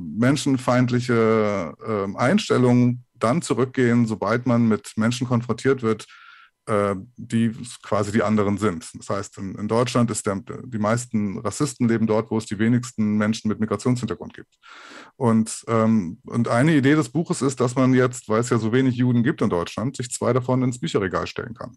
Speaker 2: menschenfeindliche äh, Einstellungen dann zurückgehen, sobald man mit Menschen konfrontiert wird, äh, die quasi die anderen sind. Das heißt, in, in Deutschland ist der, die meisten Rassisten leben dort, wo es die wenigsten Menschen mit Migrationshintergrund gibt. Und, ähm, und eine Idee des Buches ist, dass man jetzt, weil es ja so wenig Juden gibt in Deutschland, sich zwei davon ins Bücherregal stellen kann.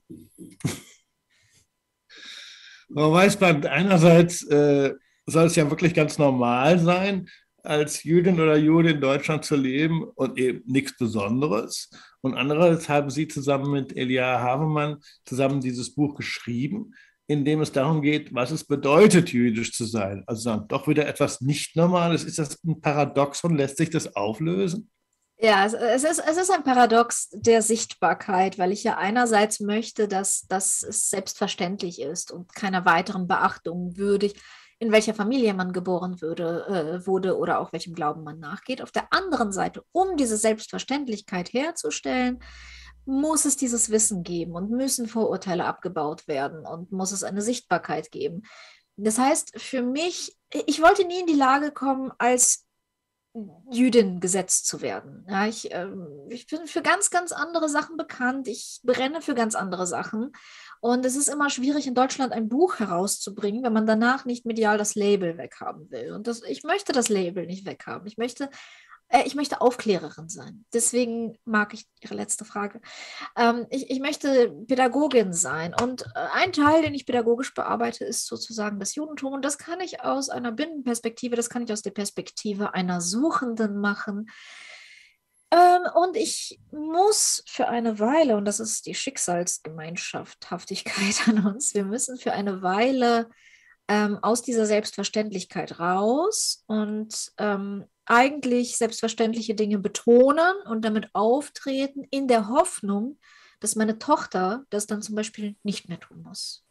Speaker 1: Man weiß, man, einerseits äh, soll es ja wirklich ganz normal sein, als Jüdin oder Jude in Deutschland zu leben und eben nichts Besonderes. Und andererseits haben Sie zusammen mit Elia Havemann zusammen dieses Buch geschrieben, in dem es darum geht, was es bedeutet, jüdisch zu sein. Also dann doch wieder etwas Nicht-Normales. Ist das ein Paradoxon? Lässt sich das auflösen?
Speaker 3: Ja, es, es, ist, es ist ein Paradox der Sichtbarkeit, weil ich ja einerseits möchte, dass, dass es selbstverständlich ist und keiner weiteren Beachtung würdig, in welcher Familie man geboren würde, äh, wurde oder auch welchem Glauben man nachgeht. Auf der anderen Seite, um diese Selbstverständlichkeit herzustellen, muss es dieses Wissen geben und müssen Vorurteile abgebaut werden und muss es eine Sichtbarkeit geben. Das heißt, für mich, ich wollte nie in die Lage kommen, als Jüdin gesetzt zu werden. Ja, ich, ähm, ich bin für ganz, ganz andere Sachen bekannt. Ich brenne für ganz andere Sachen. Und es ist immer schwierig, in Deutschland ein Buch herauszubringen, wenn man danach nicht medial das Label weghaben will. Und das, ich möchte das Label nicht weghaben. Ich möchte, äh, ich möchte Aufklärerin sein. Deswegen mag ich Ihre letzte Frage. Ähm, ich, ich möchte Pädagogin sein. Und äh, ein Teil, den ich pädagogisch bearbeite, ist sozusagen das Judentum. Und das kann ich aus einer Binnenperspektive, das kann ich aus der Perspektive einer Suchenden machen. Ähm, und ich muss für eine Weile, und das ist die Schicksalsgemeinschaftshaftigkeit an uns, wir müssen für eine Weile ähm, aus dieser Selbstverständlichkeit raus und ähm, eigentlich selbstverständliche Dinge betonen und damit auftreten, in der Hoffnung, dass meine Tochter das dann zum Beispiel nicht mehr tun muss.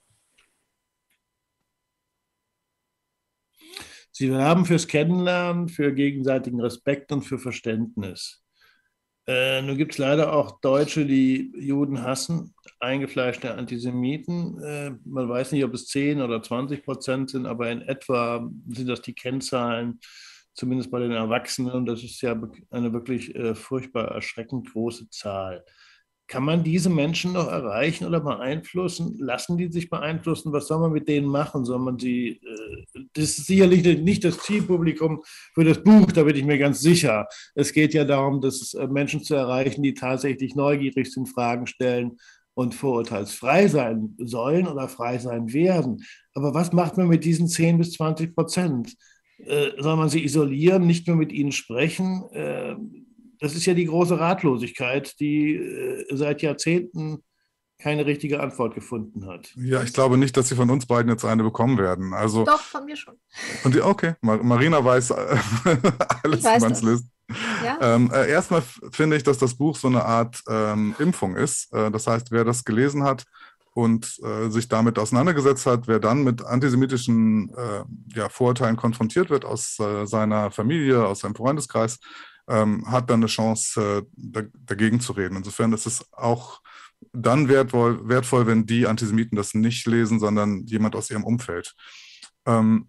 Speaker 1: Sie werben fürs Kennenlernen, für gegenseitigen Respekt und für Verständnis. Äh, nun gibt es leider auch Deutsche, die Juden hassen, eingefleischte Antisemiten. Äh, man weiß nicht, ob es zehn oder zwanzig Prozent sind, aber in etwa sind das die Kennzahlen, zumindest bei den Erwachsenen. Und das ist ja eine wirklich äh, furchtbar erschreckend große Zahl. Kann man diese Menschen noch erreichen oder beeinflussen? Lassen die sich beeinflussen? Was soll man mit denen machen? Soll man sie, äh, das ist sicherlich nicht das Zielpublikum für das Buch, da bin ich mir ganz sicher. Es geht ja darum, dass äh, Menschen zu erreichen, die tatsächlich neugierig sind, Fragen stellen und vorurteilsfrei sein sollen oder frei sein werden. Aber was macht man mit diesen zehn bis zwanzig Prozent? Äh, soll man sie isolieren, nicht mehr mit ihnen sprechen? Äh, Das ist ja die große Ratlosigkeit, die äh, seit Jahrzehnten keine richtige Antwort gefunden hat.
Speaker 2: Ja, ich glaube nicht, dass Sie von uns beiden jetzt eine bekommen werden. Also,
Speaker 3: Doch, von mir schon.
Speaker 2: Und die, okay, Mar Marina weiß äh, alles, wie man es löst. Ja. Ähm, äh, erstmal finde ich, dass das Buch so eine Art ähm, Impfung ist. Äh, das heißt, wer das gelesen hat und äh, sich damit auseinandergesetzt hat, wer dann mit antisemitischen äh, ja, Vorurteilen konfrontiert wird aus äh, seiner Familie, aus seinem Freundeskreis, ähm, hat dann eine Chance, äh, da, dagegen zu reden. Insofern ist es auch dann wertvoll, wertvoll, wenn die Antisemiten das nicht lesen, sondern jemand aus ihrem Umfeld. Ähm,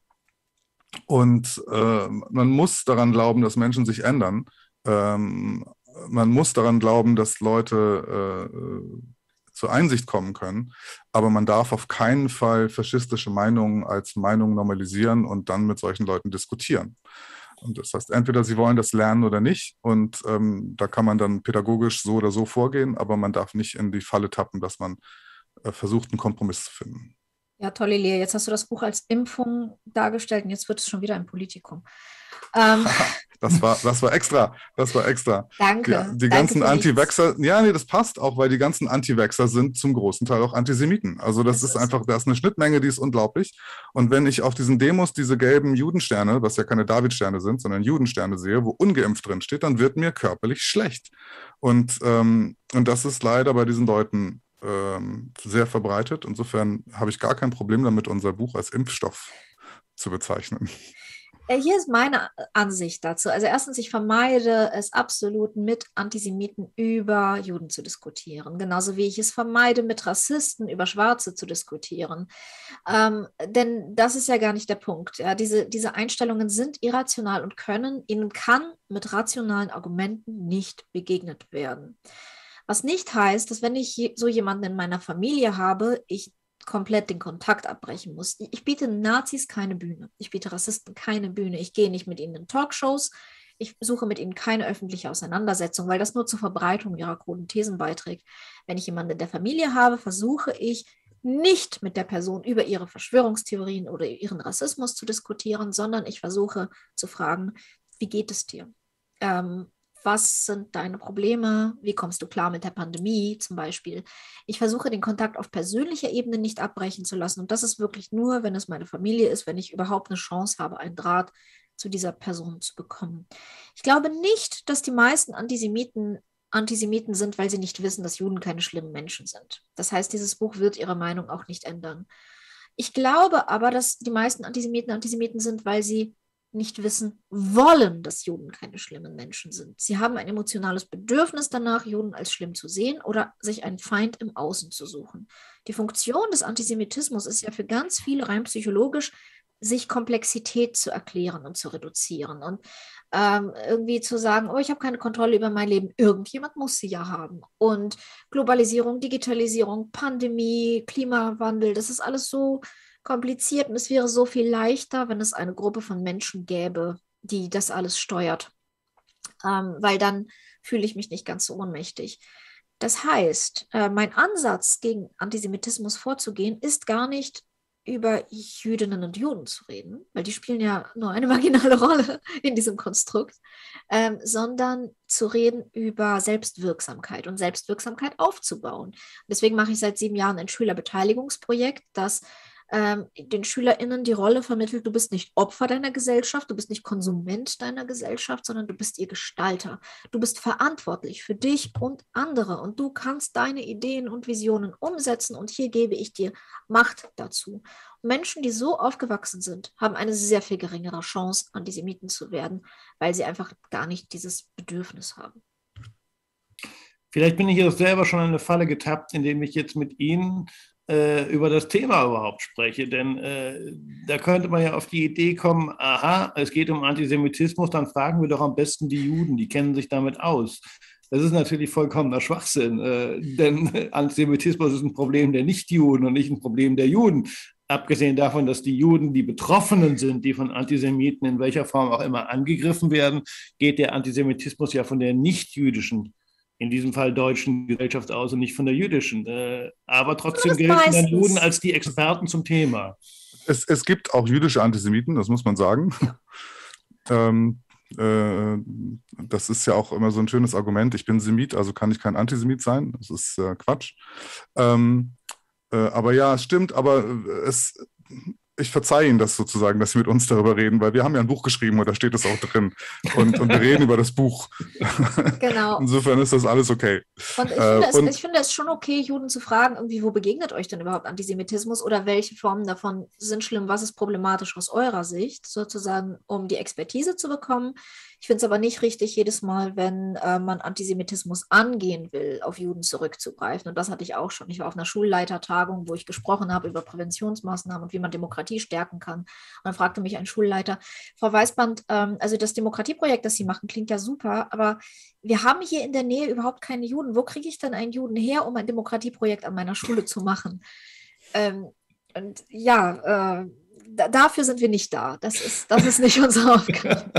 Speaker 2: und äh, man muss daran glauben, dass Menschen sich ändern. Ähm, man muss daran glauben, dass Leute äh, zur Einsicht kommen können, aber man darf auf keinen Fall faschistische Meinungen als Meinungen normalisieren und dann mit solchen Leuten diskutieren. Und das heißt, entweder sie wollen das lernen oder nicht. Und ähm, da kann man dann pädagogisch so oder so vorgehen, aber man darf nicht in die Falle tappen, dass man äh, versucht, einen Kompromiss zu finden.
Speaker 3: Ja, tolle Lea. Jetzt hast du das Buch als Impfung dargestellt und jetzt wird es schon wieder ein Politikum. Ähm.
Speaker 2: Das war, das war extra. Das war extra.
Speaker 3: Danke.
Speaker 2: Ja, die
Speaker 3: Danke
Speaker 2: ganzen Anti-Vaxxer, ja, nee, das passt auch, weil die ganzen Anti-Vaxxer sind zum großen Teil auch Antisemiten. Also das, das ist, ist einfach, da ist eine Schnittmenge, die ist unglaublich. Und wenn ich auf diesen Demos diese gelben Judensterne, was ja keine Davidsterne sind, sondern Judensterne sehe, wo ungeimpft drin steht, dann wird mir körperlich schlecht. Und, ähm, und das ist leider bei diesen Leuten ähm, sehr verbreitet. Insofern habe ich gar kein Problem damit, unser Buch als Impfstoff zu bezeichnen.
Speaker 3: Hier ist meine Ansicht dazu. Also erstens, ich vermeide es absolut, mit Antisemiten über Juden zu diskutieren. Genauso wie ich es vermeide, mit Rassisten über Schwarze zu diskutieren. Ähm, denn das ist ja gar nicht der Punkt. Ja, diese, diese Einstellungen sind irrational und können, ihnen kann mit rationalen Argumenten nicht begegnet werden. Was nicht heißt, dass wenn ich so jemanden in meiner Familie habe, ich komplett den Kontakt abbrechen muss. Ich biete Nazis keine Bühne. Ich biete Rassisten keine Bühne. Ich gehe nicht mit ihnen in Talkshows. Ich suche mit ihnen keine öffentliche Auseinandersetzung, weil das nur zur Verbreitung ihrer kruden Thesen beiträgt. Wenn ich jemanden in der Familie habe, versuche ich nicht mit der Person über ihre Verschwörungstheorien oder ihren Rassismus zu diskutieren, sondern ich versuche zu fragen, wie geht es dir? Ähm, was sind deine Probleme? Wie kommst du klar mit der Pandemie zum Beispiel? Ich versuche den Kontakt auf persönlicher Ebene nicht abbrechen zu lassen. Und das ist wirklich nur, wenn es meine Familie ist, wenn ich überhaupt eine Chance habe, einen Draht zu dieser Person zu bekommen. Ich glaube nicht, dass die meisten Antisemiten Antisemiten sind, weil sie nicht wissen, dass Juden keine schlimmen Menschen sind. Das heißt, dieses Buch wird ihre Meinung auch nicht ändern. Ich glaube aber, dass die meisten Antisemiten Antisemiten sind, weil sie nicht wissen wollen, dass Juden keine schlimmen Menschen sind. Sie haben ein emotionales Bedürfnis danach, Juden als schlimm zu sehen oder sich einen Feind im Außen zu suchen. Die Funktion des Antisemitismus ist ja für ganz viele rein psychologisch, sich Komplexität zu erklären und zu reduzieren und ähm, irgendwie zu sagen, oh, ich habe keine Kontrolle über mein Leben. Irgendjemand muss sie ja haben. Und Globalisierung, Digitalisierung, Pandemie, Klimawandel, das ist alles so kompliziert und es wäre so viel leichter, wenn es eine Gruppe von Menschen gäbe, die das alles steuert. Ähm, weil dann fühle ich mich nicht ganz so ohnmächtig. Das heißt, äh, mein Ansatz gegen Antisemitismus vorzugehen, ist gar nicht über Jüdinnen und Juden zu reden, weil die spielen ja nur eine marginale Rolle in diesem Konstrukt, ähm, sondern zu reden über Selbstwirksamkeit und Selbstwirksamkeit aufzubauen. Deswegen mache ich seit sieben Jahren ein Schülerbeteiligungsprojekt, das ähm, den SchülerInnen die Rolle vermittelt, du bist nicht Opfer deiner Gesellschaft, du bist nicht Konsument deiner Gesellschaft, sondern du bist ihr Gestalter. Du bist verantwortlich für dich und andere und du kannst deine Ideen und Visionen umsetzen und hier gebe ich dir Macht dazu. Menschen, die so aufgewachsen sind, haben eine sehr viel geringere Chance, Antisemiten zu werden, weil sie einfach gar nicht dieses Bedürfnis haben.
Speaker 1: Vielleicht bin ich jetzt selber schon in eine Falle getappt, indem ich jetzt mit Ihnen äh, über das Thema überhaupt spreche. Denn äh, da könnte man ja auf die Idee kommen, aha, es geht um Antisemitismus, dann fragen wir doch am besten die Juden, die kennen sich damit aus. Das ist natürlich vollkommener Schwachsinn, äh, denn Antisemitismus ist ein Problem der Nichtjuden und nicht ein Problem der Juden. Abgesehen davon, dass die Juden die Betroffenen sind, die von Antisemiten in welcher Form auch immer angegriffen werden, geht der Antisemitismus ja von der nichtjüdischen, in diesem Fall deutschen Gesellschaft aus und nicht von der jüdischen. Aber trotzdem gelten dann Juden als die Experten zum Thema.
Speaker 2: Es, es gibt auch jüdische Antisemiten, das muss man sagen. ähm, äh, das ist ja auch immer so ein schönes Argument. Ich bin Semit, also kann ich kein Antisemit sein. Das ist äh, Quatsch. Ähm, äh, aber ja, es stimmt, aber es... Ich verzeihe Ihnen das sozusagen, dass Sie mit uns darüber reden, weil wir haben ja ein Buch geschrieben und da steht es auch drin. Und, und wir reden über das Buch.
Speaker 3: Genau.
Speaker 2: Insofern ist das alles okay.
Speaker 3: Und ich,
Speaker 2: äh,
Speaker 3: finde es,
Speaker 2: und
Speaker 3: ich finde es schon okay, Juden zu fragen, irgendwie, wo begegnet euch denn überhaupt Antisemitismus oder welche Formen davon sind schlimm, was ist problematisch aus eurer Sicht, sozusagen, um die Expertise zu bekommen. Ich finde es aber nicht richtig, jedes Mal, wenn äh, man Antisemitismus angehen will, auf Juden zurückzugreifen. Und das hatte ich auch schon. Ich war auf einer Schulleitertagung, wo ich gesprochen habe über Präventionsmaßnahmen und wie man Demokratie stärken kann. Und dann fragte mich ein Schulleiter, Frau Weißband, ähm, also das Demokratieprojekt, das Sie machen, klingt ja super, aber wir haben hier in der Nähe überhaupt keine Juden. Wo kriege ich denn einen Juden her, um ein Demokratieprojekt an meiner Schule zu machen? Ähm, und ja, äh, da, dafür sind wir nicht da. Das ist, das ist nicht unsere Aufgabe.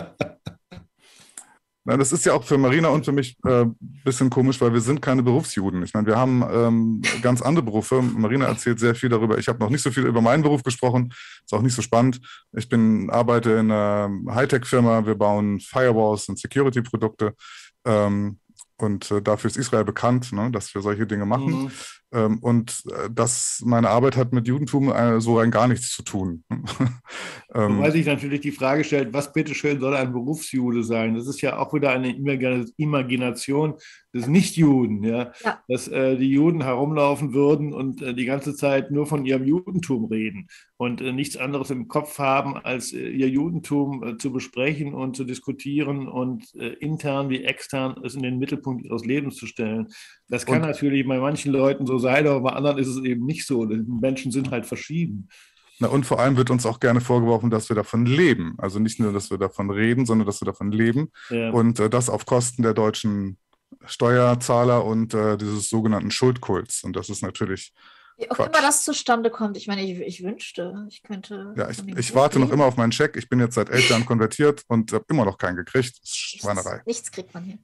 Speaker 2: Na, das ist ja auch für Marina und für mich ein äh, bisschen komisch, weil wir sind keine Berufsjuden. Ich meine, wir haben ähm, ganz andere Berufe. Marina erzählt sehr viel darüber. Ich habe noch nicht so viel über meinen Beruf gesprochen. Ist auch nicht so spannend. Ich bin, arbeite in einer Hightech-Firma. Wir bauen Firewalls und Security-Produkte. Ähm, und äh, dafür ist Israel bekannt, ne, dass wir solche Dinge machen. Mhm. Ähm, und äh, das, meine Arbeit hat mit Judentum äh, so rein gar nichts zu tun.
Speaker 1: ähm, Wobei sich natürlich die Frage stellt, was bitteschön soll ein Berufsjude sein? Das ist ja auch wieder eine Imagination des Nichtjuden, ja? Ja. Dass äh, die Juden herumlaufen würden und äh, die ganze Zeit nur von ihrem Judentum reden und äh, nichts anderes im Kopf haben, als äh, ihr Judentum äh, zu besprechen und zu diskutieren und äh, intern wie extern es in den Mittelpunkt ihres Lebens zu stellen. Das kann und, natürlich bei manchen Leuten so sein, aber bei anderen ist es eben nicht so. Die Menschen sind halt verschieden.
Speaker 2: Na, und vor allem wird uns auch gerne vorgeworfen, dass wir davon leben. Also nicht nur, dass wir davon reden, sondern dass wir davon leben. Ja. Und äh, das auf Kosten der deutschen Steuerzahler und äh, dieses sogenannten Schuldkults. Und das ist natürlich
Speaker 3: Wie auch
Speaker 2: Quatsch.
Speaker 3: immer das zustande kommt. Ich meine, ich, ich wünschte, ich könnte.
Speaker 2: Ja, ich, ich warte noch immer auf meinen Scheck. Ich bin jetzt seit elf Jahren konvertiert und habe immer noch keinen gekriegt. Das ist Schweinerei.
Speaker 3: Nichts, nichts kriegt man hier.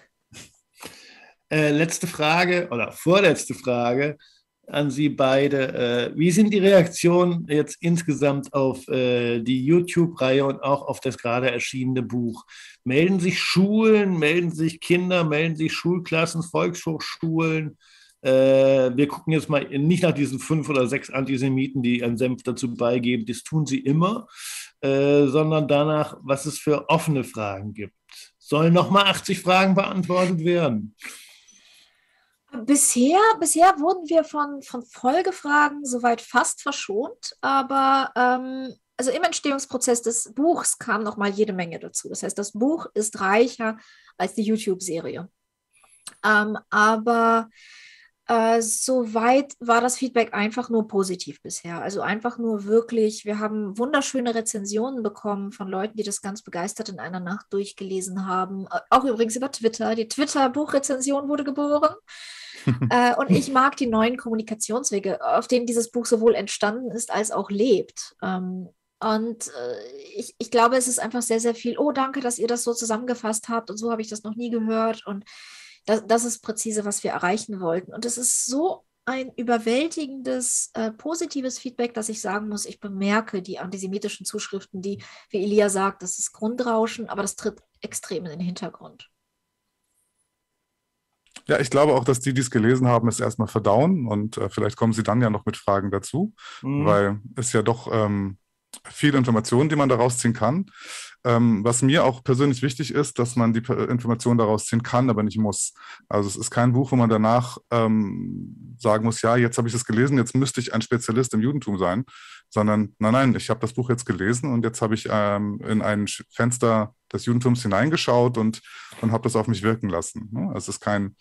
Speaker 1: Äh, letzte Frage oder vorletzte Frage an Sie beide. Äh, wie sind die Reaktionen jetzt insgesamt auf äh, die YouTube-Reihe und auch auf das gerade erschienene Buch? Melden sich Schulen, melden sich Kinder, melden sich Schulklassen, Volkshochschulen? Äh, wir gucken jetzt mal nicht nach diesen fünf oder sechs Antisemiten, die einen Senf dazu beigeben, das tun sie immer, äh, sondern danach, was es für offene Fragen gibt. Sollen nochmal achtzig Fragen beantwortet werden?
Speaker 3: Bisher, bisher wurden wir von, von Folgefragen soweit fast verschont, aber ähm, also im Entstehungsprozess des Buchs kam noch mal jede Menge dazu. Das heißt, das Buch ist reicher als die YouTube-Serie. Ähm, aber äh, soweit war das Feedback einfach nur positiv bisher. Also einfach nur wirklich, wir haben wunderschöne Rezensionen bekommen von Leuten, die das ganz begeistert in einer Nacht durchgelesen haben. Auch übrigens über Twitter. Die Twitter-Buchrezension wurde geboren. äh, und ich mag die neuen Kommunikationswege, auf denen dieses Buch sowohl entstanden ist, als auch lebt. Ähm, und äh, ich, ich glaube, es ist einfach sehr, sehr viel, oh, danke, dass ihr das so zusammengefasst habt und so habe ich das noch nie gehört. Und das, das ist präzise, was wir erreichen wollten. Und es ist so ein überwältigendes, äh, positives Feedback, dass ich sagen muss, ich bemerke die antisemitischen Zuschriften, die, wie Elia sagt, das ist Grundrauschen, aber das tritt extrem in den Hintergrund.
Speaker 2: Ja, ich glaube auch, dass die, die es gelesen haben, es erstmal verdauen und äh, vielleicht kommen sie dann ja noch mit Fragen dazu, mhm. weil es ja doch ähm, viel Information, die man daraus ziehen kann. Ähm, was mir auch persönlich wichtig ist, dass man die Informationen daraus ziehen kann, aber nicht muss. Also es ist kein Buch, wo man danach ähm, sagen muss, ja, jetzt habe ich es gelesen, jetzt müsste ich ein Spezialist im Judentum sein, sondern nein, nein, ich habe das Buch jetzt gelesen und jetzt habe ich ähm, in ein Fenster des Judentums hineingeschaut und, und habe das auf mich wirken lassen. Ne? Es ist kein,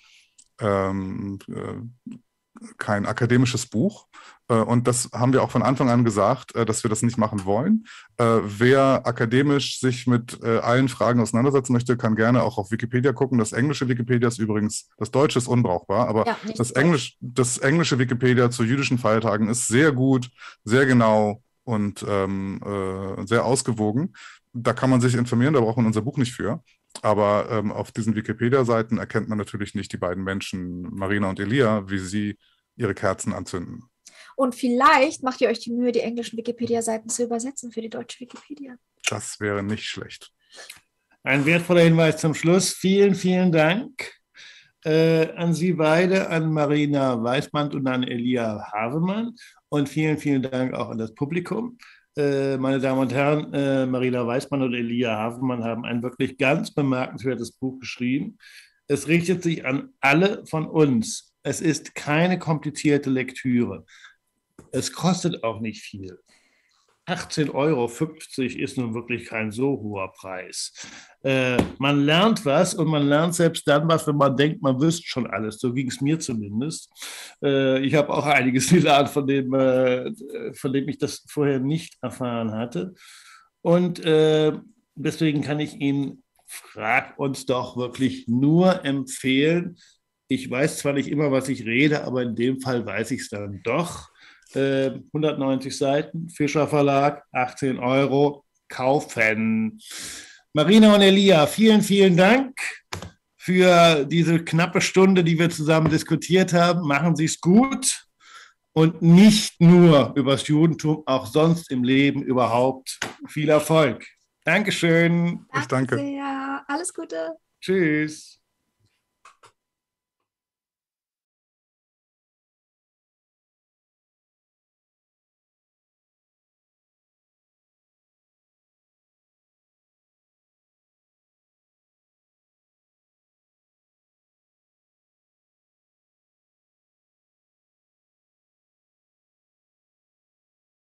Speaker 2: ähm, äh, kein akademisches Buch. Äh, und das haben wir auch von Anfang an gesagt, äh, dass wir das nicht machen wollen. Äh, wer akademisch sich mit äh, allen Fragen auseinandersetzen möchte, kann gerne auch auf Wikipedia gucken. Das englische Wikipedia ist übrigens, das deutsche ist unbrauchbar, aber ja, das, Englisch, das englische Wikipedia zu jüdischen Feiertagen ist sehr gut, sehr genau und ähm, äh, sehr ausgewogen. Da kann man sich informieren, da braucht man unser Buch nicht für. Aber ähm, auf diesen Wikipedia-Seiten erkennt man natürlich nicht die beiden Menschen, Marina und Elia, wie sie ihre Kerzen anzünden.
Speaker 3: Und vielleicht macht ihr euch die Mühe, die englischen Wikipedia-Seiten zu übersetzen für die deutsche Wikipedia.
Speaker 2: Das wäre nicht schlecht.
Speaker 1: Ein wertvoller Hinweis zum Schluss. Vielen, vielen Dank äh, an Sie beide, an Marina Weißband und an Elia Havemann. Und vielen, vielen Dank auch an das Publikum. Äh, meine Damen und Herren, äh, Marina Weißmann und Elia Havemann haben ein wirklich ganz bemerkenswertes Buch geschrieben. Es richtet sich an alle von uns. Es ist keine komplizierte Lektüre. Es kostet auch nicht viel. achtzehn Euro fünfzig ist nun wirklich kein so hoher Preis. Äh, man lernt was und man lernt selbst dann was, wenn man denkt, man wüsste schon alles. So ging es mir zumindest. Äh, ich habe auch einiges gelernt, von dem, äh, von dem ich das vorher nicht erfahren hatte. Und äh, deswegen kann ich Ihnen, frag uns doch wirklich nur empfehlen. Ich weiß zwar nicht immer, was ich rede, aber in dem Fall weiß ich es dann doch. hundertneunzig Seiten, Fischer Verlag, achtzehn Euro, kaufen. Marina und Elia, vielen, vielen Dank für diese knappe Stunde, die wir zusammen diskutiert haben. Machen Sie es gut und nicht nur über das Judentum, auch sonst im Leben überhaupt. Viel Erfolg. Dankeschön.
Speaker 2: Ich danke.
Speaker 3: Danke sehr. Alles Gute.
Speaker 1: Tschüss.